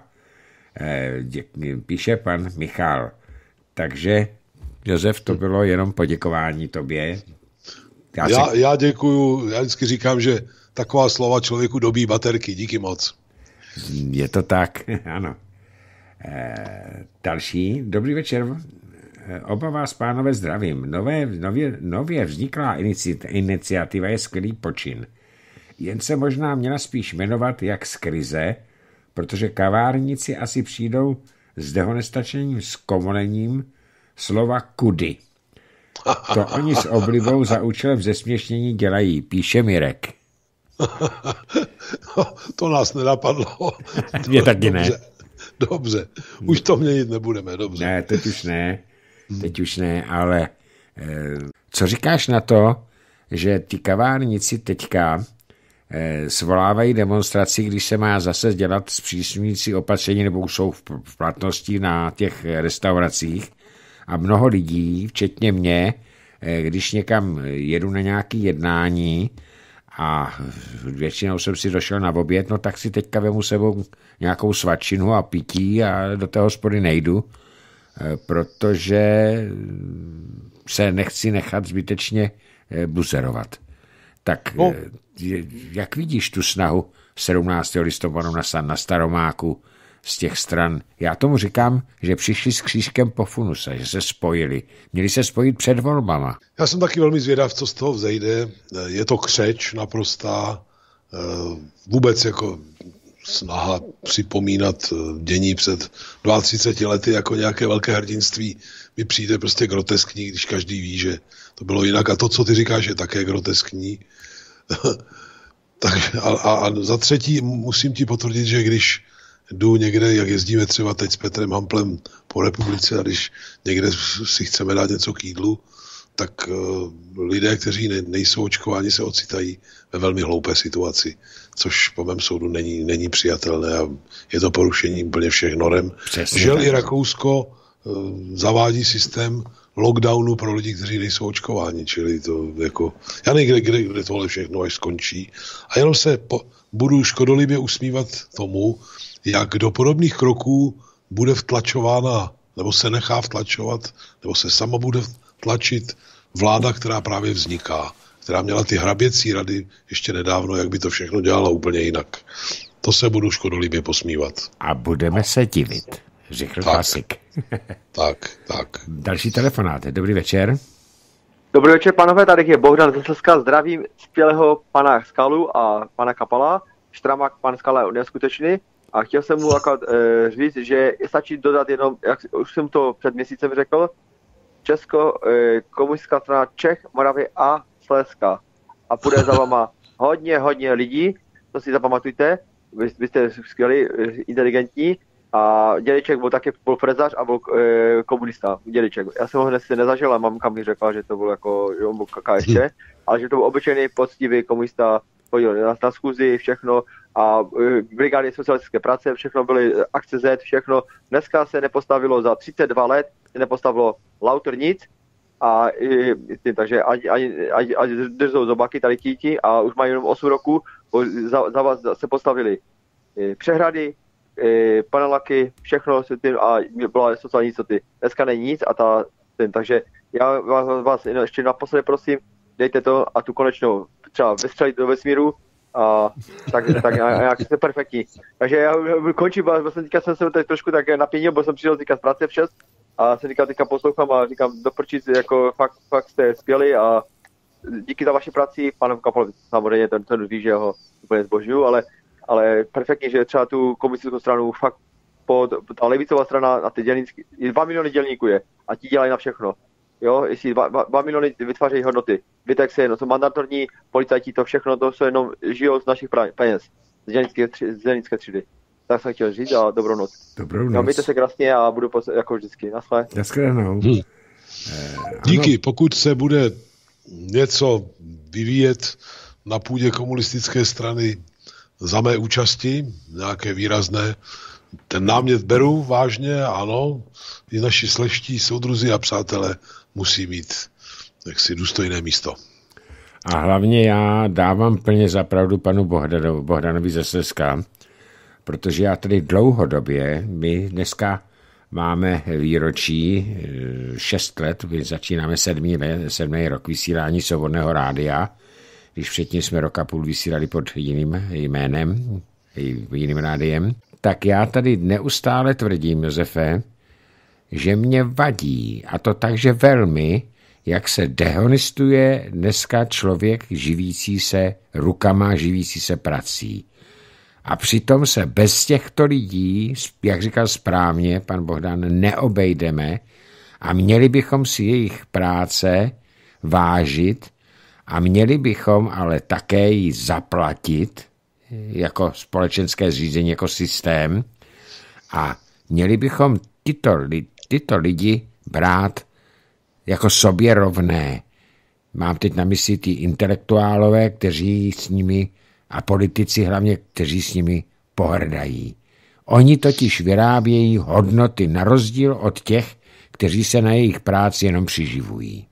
Speaker 1: Píše pan Michal. Takže, Josef, to bylo jenom poděkování tobě.
Speaker 2: Já děkuju. Já vždycky říkám, že taková slova člověku dobí baterky. Díky moc.
Speaker 1: Je to tak, ano. Další. Dobrý večer. Oba vás, pánové, zdravím. Nově vzniklá iniciativa je skvělý počin. Jen se možná měla spíš jmenovat jak z krize, protože kavárníci asi přijdou s dehonestačením zkomolením slova kudy. To oni s oblibou za účelem zesměšnění dělají, píše Mirek.
Speaker 2: To nás nenapadlo.
Speaker 1: Mě taky ne.
Speaker 2: Dobře, už to měnit nebudeme, dobře.
Speaker 1: Ne, teď už ne, ale co říkáš na to, že ti kavárníci teďka svolávají demonstraci, když se má zase dělat zpřísňující opatření nebo jsou v platnosti na těch restauracích a mnoho lidí, včetně mě, když někam jedu na nějaké jednání a většinou jsem si došel na oběd, no tak si teďka vemu sebou nějakou svačinu a pití a do té hospody nejdu, protože se nechci nechat zbytečně buzerovat. Tak jak vidíš tu snahu 17. listopadu na Staromáku z těch stran? Já tomu říkám, že přišli s křížkem po funuse, že se spojili. Měli se spojit před volbama.
Speaker 2: Já jsem taky velmi zvědav, co z toho vzejde. Je to křeč naprostá. Vůbec jako snaha připomínat dění před 32 lety jako nějaké velké hrdinství mi přijde prostě groteskní, když každý ví, že to bylo jinak. A to, co ty říkáš, je také groteskní. a za třetí musím ti potvrdit, že když jdu někde, jak jezdíme třeba teď s Petrem Hamplem po republice a když někde si chceme dát něco k jídlu, tak lidé, kteří nejsou očkováni, se ocitají ve velmi hloupé situaci, což po mém soudu není přijatelné a je to porušení úplně všech norem. Žel i Rakousko zavádí systém lockdownu pro lidi, kteří nejsou očkováni, čili to jako, já nevím, kde tohle všechno až skončí. A jenom se budu škodolibě usmívat tomu, jak do podobných kroků bude vtlačována, nebo se nechá vtlačovat, nebo se sama bude tlačit vláda, která právě vzniká, která měla ty hraběcí rady ještě nedávno, jak by to všechno dělala úplně jinak. To se budu škodolibě posmívat.
Speaker 1: A budeme se divit, řekl klasik.
Speaker 2: Tak.
Speaker 1: Další telefonát. Dobrý večer.
Speaker 7: Dobrý večer, panové, tady je Bohdan ze Slezska. Zdravím skvělého pana Skalu a pana Kapala. Štramák pan Skala je neskutečný. A chtěl jsem mu říct, že stačí dodat jenom, jak už jsem to před měsícem řekl, Česko, komunistická strana Čech, Moravy a Slezska. A půjde za váma hodně lidí, to si zapamatujte, vy jste skvělí, inteligentní. A Dědeček byl taky frezař a byl komunista. Dědeček. Já jsem ho hned nezažil, ale mamka mi řekla, že to byl jako, že on byl KSČ, ale že to byl obyčejný, poctivý komunista, chodil na schůzi, všechno a brigády socialistické práce, všechno byly akce Z, všechno. Dneska se nepostavilo za 32 let, se nepostavilo lauter nic a takže ani držou zobaky tady títi a už mají jenom 8 roků, za vás se postavili přehrady, panelaky, všechno a byla sociální jistoty. Dneska není nic a takže já vás ještě naposledy prosím, dejte to a tu konečnou třeba vystřelit do vesmíru a tak jak jste perfektní. Takže já končím, jsem se teď trošku tak napěnil, bo jsem přišel teďka z práce v 6 a jsem teďka poslouchám a říkám doprčit, jako fakt jste skvělí a díky za vaši práci, panu Kapalovi samozřejmě ten ví, že ho úplně zbožňuju, ale perfektně, že třeba tu komunistickou stranu fakt ta levicová strana na ty dělníky, 2 miliony dělníků je a ti dělají na všechno. Jo, jestli 2 miliony vytvářejí hodnoty. Víte, jak se to mandatorní policajti, to všechno, to jsou jenom žijou z našich peněz, z dělnické třídy. Tak jsem chtěl říct a dobrou noc.
Speaker 1: Dobrou noc.
Speaker 7: Mějte se krásně a budu jako vždycky. Naschle.
Speaker 1: Naschledanou.
Speaker 2: Díky, pokud se bude něco vyvíjet na půdě komunistické strany za mé účasti, nějaké výrazné, ten námět beru vážně, ano, i naši sleští soudruzi a přátelé musí mít jaksi důstojné místo.
Speaker 1: A hlavně já dávám plně za pravdu panu Bohdanovi ze Slezska, protože já tady dlouhodobě, my dneska máme výročí 6 let, začínáme 7. rok vysílání Svobodného rádia, když předtím jsme rok a půl vysílali pod jiným jménem, jiným rádiem, tak já tady neustále tvrdím, Josefe, že mě vadí, a to takže velmi, jak se dehonestuje dneska člověk živící se rukama, živící se prací. A přitom se bez těchto lidí, jak říkal správně pan Bohdan, neobejdeme a měli bychom si jejich práce vážit a měli bychom ale také ji zaplatit jako společenské zřízení, jako systém a měli bychom tyto lidi brát jako sobě rovné. Mám teď na mysli ty intelektuálové, kteří s nimi a politici hlavně, kteří s nimi pohrdají. Oni totiž vyrábějí hodnoty na rozdíl od těch, kteří se na jejich práci jenom přiživují.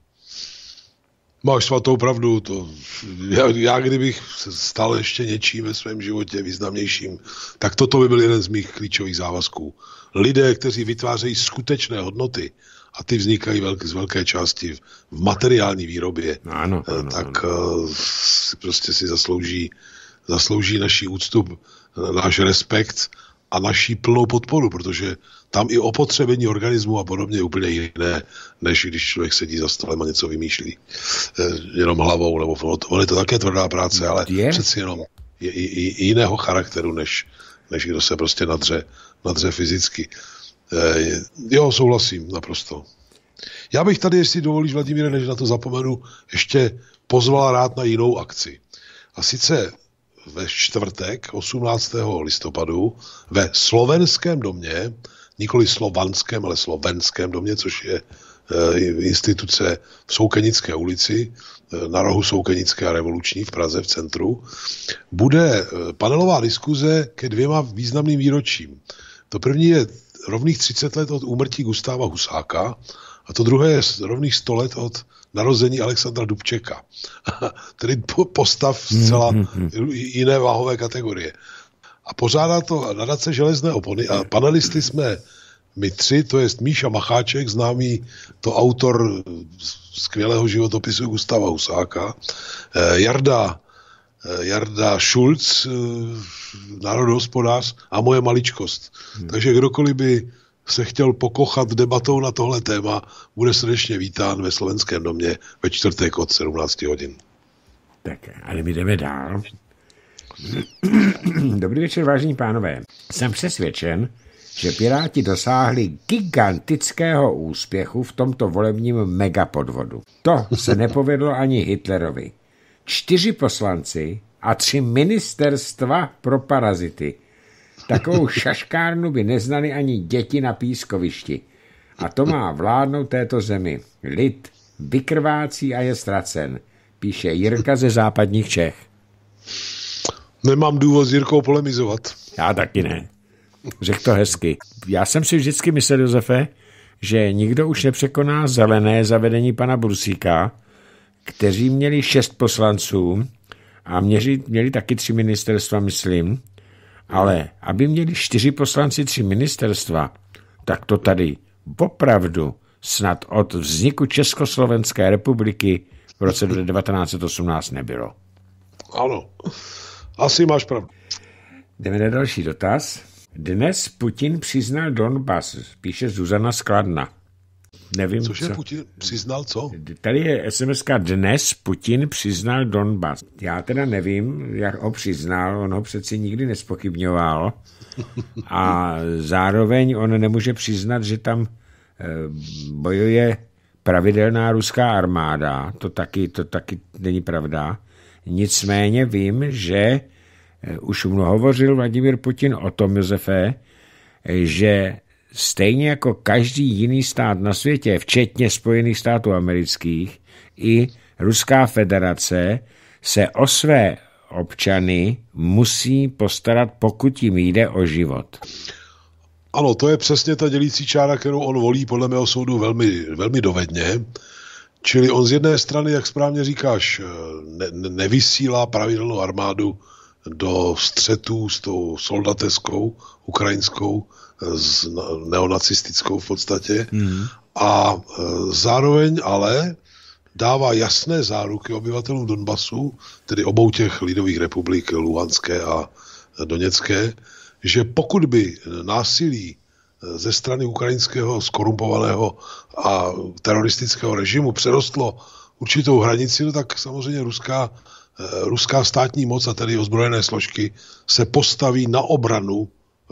Speaker 2: Máš svatou pravdu. Já kdybych stal ještě něčím ve svém životě významnějším, tak toto by byl jeden z mých klíčových závazků. Lidé, kteří vytvářejí skutečné hodnoty, a ty vznikají z velké části v materiální výrobě, ano. Prostě si zaslouží naši úctu, náš respekt a naši plnou podporu, protože tam i opotřebení organismu a podobně je úplně jiné, než když člověk sedí za stolem a něco vymýšlí jenom hlavou, nebo on je to také tvrdá práce, ale přeci jenom je i jiného charakteru, než kdo se prostě nadře fyzicky. Jo, souhlasím naprosto. Já bych tady, jestli dovolíš, Vladimíre, než na to zapomenu, ještě pozval rád na jinou akci. A sice ve čtvrtek 18. listopadu ve Slovenském domě, nikoli slovanském, ale slovenském domě, což je instituce v Soukenické ulici, na rohu Soukenické a Revoluční v Praze v centru, bude panelová diskuze ke 2 významným výročím. To první je rovných 30 let od úmrtí Gustáva Husáka a to druhé je rovných 100 let od narození Alexandra Dubčeka. Tedy postav zcela jiné váhové kategorie. A pořádá to nadace Železné opony a panelisty jsme my 3, to je Míša Macháček, známý to autor skvělého životopisu Gustáva Husáka, Jarda Šulc, národohospodář a moje maličkost. Takže kdokoliv by se chtěl pokochat debatou na tohle téma, bude srdečně vítán ve Slovenském domě ve čtvrtek od 17 hodin.
Speaker 1: Tak, ale my jdeme dál. Dobrý večer, vážení pánové. Jsem přesvědčen, že Piráti dosáhli gigantického úspěchu v tomto volebním megapodvodu. To se nepovedlo ani Hitlerovi. 4 poslanci a 3 ministerstva pro parazity. Takovou šaškárnu by neznali ani děti na pískovišti. A to má vládnout této zemi. Lid vykrvácí a je ztracen, píše Jirka ze západních Čech.
Speaker 2: Nemám důvod s Jirkou polemizovat.
Speaker 1: Já taky ne. Řekl to hezky. Já jsem si vždycky myslel, Josefe, že nikdo už nepřekoná zelené zavedení pana Bursíka, kteří měli 6 poslanců a měli taky 3 ministerstva, myslím, ale aby měli 4 poslanci 3 ministerstva, tak to tady opravdu snad od vzniku Československé republiky v roce 1918 nebylo.
Speaker 2: Ano, asi máš pravdu.
Speaker 1: Jdeme na další dotaz. Dnes Putin přiznal Donbas, píše Zuzana Skladna. Nevím,
Speaker 2: cože co. Putin přiznal co?
Speaker 1: Tady je SMS-ka Dnes Putin přiznal Donbas. Já teda nevím, jak ho přiznal, on ho přeci nikdy nespochybňoval a zároveň on nemůže přiznat, že tam bojuje pravidelná ruská armáda. To taky není pravda. Nicméně vím, že už hovořil Vladimír Putin o tom, Josefe, že stejně jako každý jiný stát na světě, včetně Spojených států amerických, i Ruská federace se o své občany musí postarat, pokud jim jde o život.
Speaker 2: Ano, to je přesně ta dělící čára, kterou on volí podle mého soudu velmi, velmi dovedně. Čili on z jedné strany, jak správně říkáš, nevysílá pravidelnou armádu do střetů s tou soldateskou, ukrajinskou, s neonacistickou v podstatě. A zároveň ale dává jasné záruky obyvatelům Donbasu, tedy obou těch lidových republik, Luhanské a Doněcké, že pokud by násilí ze strany ukrajinského skorumpovaného a teroristického režimu přerostlo určitou hranici, no tak samozřejmě ruská státní moc a tedy ozbrojené složky se postaví na obranu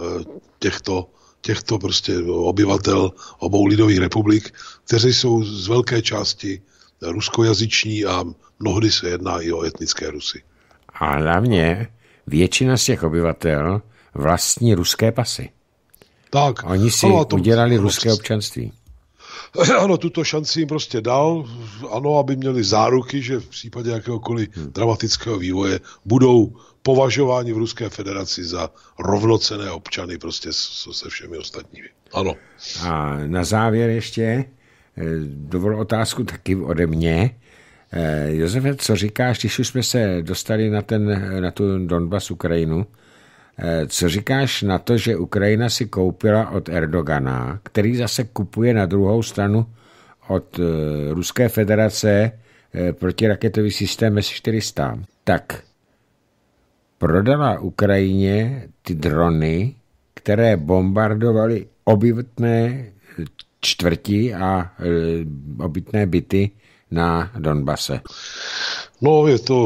Speaker 2: těchto prostě obyvatel obou lidových republik, kteří jsou z velké části ruskojazyční a mnohdy se jedná i o etnické Rusy.
Speaker 1: A hlavně většina z těch obyvatel vlastní ruské pasy.
Speaker 2: Tak.
Speaker 1: Oni si udělali ruské občanství.
Speaker 2: Ano, tuto šanci jim prostě dal, ano, aby měli záruky, že v případě jakéhokoliv dramatického vývoje budou považováni v Ruské federaci za rovnocenné občany prostě se všemi ostatními. Ano.
Speaker 1: A na závěr ještě dovol otázku taky ode mě. Josefe, co říkáš, když už jsme se dostali na tu Donbas Ukrajinu, co říkáš na to, že Ukrajina si koupila od Erdogana, který zase kupuje na druhou stranu od Ruské federace protiraketový systém S-400, tak prodala Ukrajině ty drony, které bombardovaly obytné čtvrti a obytné byty na Donbase.
Speaker 2: No,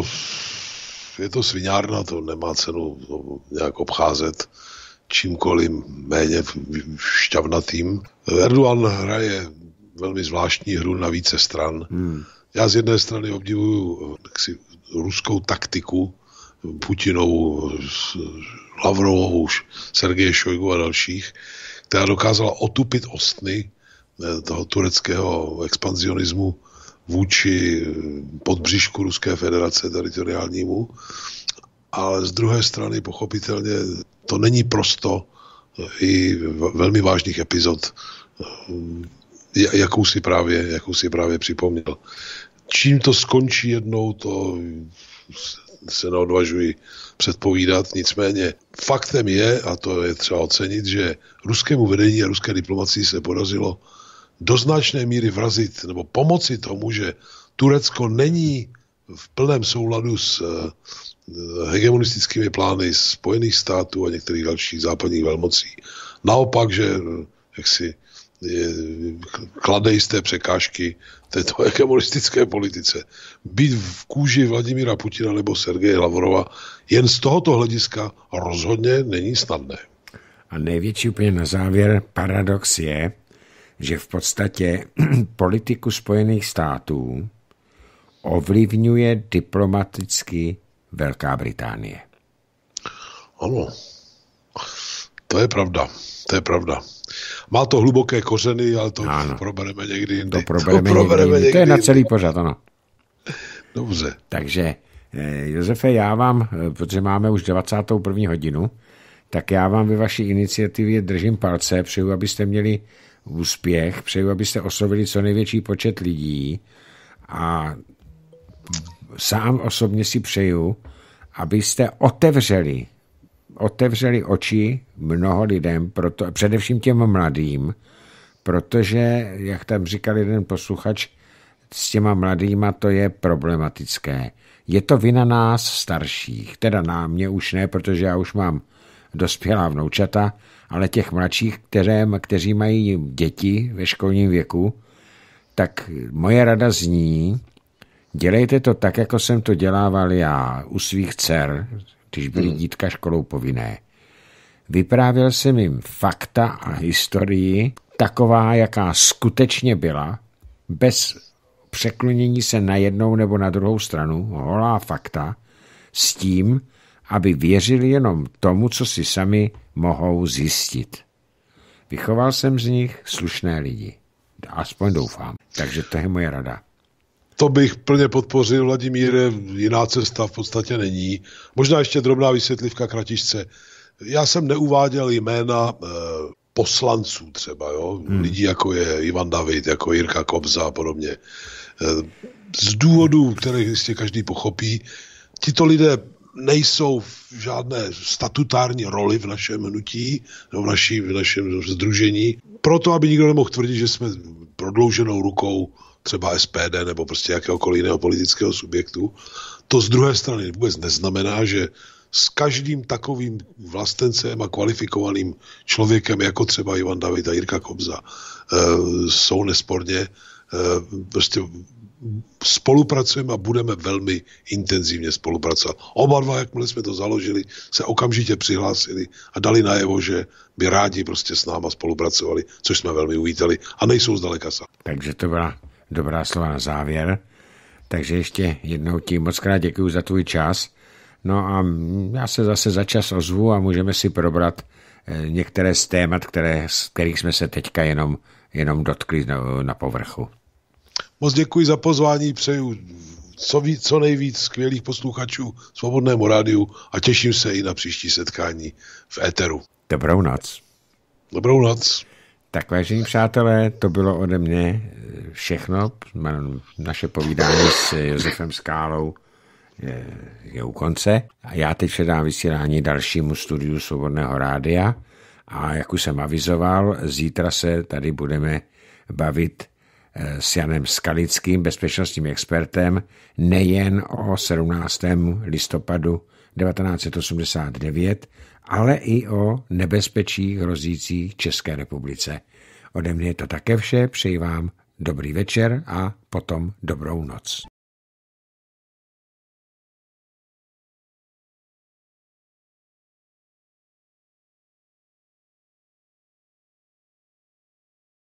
Speaker 2: je to sviňárna, to nemá cenu nějak obcházet čímkoliv méně šťavnatým. Erdogan hraje velmi zvláštní hru na více stran. Já z jedné strany obdivuju ruskou taktiku Putinovu, Lavrovou, Sergeje Šojgu a dalších, která dokázala otupit ostny toho tureckého expanzionismu vůči podbříšku Ruské federace teritoriálnímu, ale z druhé strany pochopitelně to není prosto i velmi vážných epizod, jakou si právě připomněl. Čím to skončí jednou, to se neodvažuji předpovídat, nicméně faktem je, a to je třeba ocenit, že ruskému vedení a ruské diplomacii se podařilo do značné míry vrazit nebo pomoci tomu, že Turecko není v plném souladu s hegemonistickými plány Spojených států a některých dalších západních velmocí. Naopak, že jaksi klade jisté překážky této hegemonistické politice. Být v kůži Vladimíra Putina nebo Sergeje Lavrova jen z tohoto hlediska rozhodně není snadné.
Speaker 1: A největší úplně na závěr paradox je, že v podstatě politiku Spojených států ovlivňuje diplomaticky Velká Británie.
Speaker 2: Ano, to je pravda. Má to hluboké kořeny, ale to probereme někdy jindy.
Speaker 1: To probereme někdy. To je na celý pořad, ano.
Speaker 2: Dobře.
Speaker 1: Takže, Josefe, já vám, protože máme už 21. hodinu, tak já vám ve vaší iniciativě držím palce, přeju, abyste měli úspěch, přeju, abyste oslovili co největší počet lidí a sám osobně si přeju, abyste otevřeli oči mnoho lidem, především těm mladým, protože, jak tam říkal jeden posluchač, s těma mladýma to je problematické. Je to vina nás starších, teda na mě už ne, protože já už mám dospělá vnoučata, ale těch mladších, kteří mají děti ve školním věku, tak moje rada zní, dělejte to tak, jako jsem to dělával já u svých dcer, když byly dítka školou povinné. Vyprávěl jsem jim fakta a historii taková, jaká skutečně byla, bez překlonění se na jednou nebo na druhou stranu, holá fakta, s tím, aby věřili jenom tomu, co si sami mohou zjistit. Vychoval jsem z nich slušné lidi. Aspoň doufám. Takže to je moje rada.
Speaker 2: To bych plně podpořil, Vladimíre, jiná cesta v podstatě není. Možná ještě drobná vysvětlivka kratičce. Já jsem neuváděl jména poslanců třeba, jo? Lidí jako je Ivan David, jako Jirka Kobza a podobně. Z důvodů, které jistě každý pochopí, tito lidé nejsou v žádné statutární roli v našem hnutí, nebo v našem sdružení. Proto, aby nikdo nemohl tvrdit, že jsme prodlouženou rukou třeba SPD nebo prostě jakéhokoliv jiného politického subjektu. To z druhé strany vůbec neznamená, že s každým takovým vlastencem a kvalifikovaným člověkem, jako třeba Ivan David a Jirka Kobza, jsou nesporně prostě spolupracujeme a budeme velmi intenzivně spolupracovat. Oba dva, jakmile jsme to založili, se okamžitě přihlásili a dali najevo, že by rádi prostě s náma spolupracovali, což jsme velmi uvítali a nejsou zdaleka sami.
Speaker 1: Takže to byla dobrá slova na závěr. Takže ještě jednou ti moc krát děkuju za tvůj čas. No a já se zase za čas ozvu a můžeme si probrat některé z témat, kterých jsme se teďka jenom dotkli na povrchu.
Speaker 2: Moc děkuji za pozvání, přeju co nejvíc skvělých posluchačů Svobodnému rádiu a těším se i na příští setkání v éteru.
Speaker 1: Dobrou noc.
Speaker 2: Dobrou noc.
Speaker 1: Tak vážení přátelé, to bylo ode mě všechno. Naše povídání s Josefem Skálou je u konce. A já teď předám vysílání dalšímu studiu Svobodného rádia a jak už jsem avizoval, zítra se tady budeme bavit s Janem Skalickým, bezpečnostním expertem, nejen o 17. listopadu 1989, ale i o nebezpečí hrozící České republice. Ode mě je to také vše, přeji vám dobrý večer a potom dobrou noc.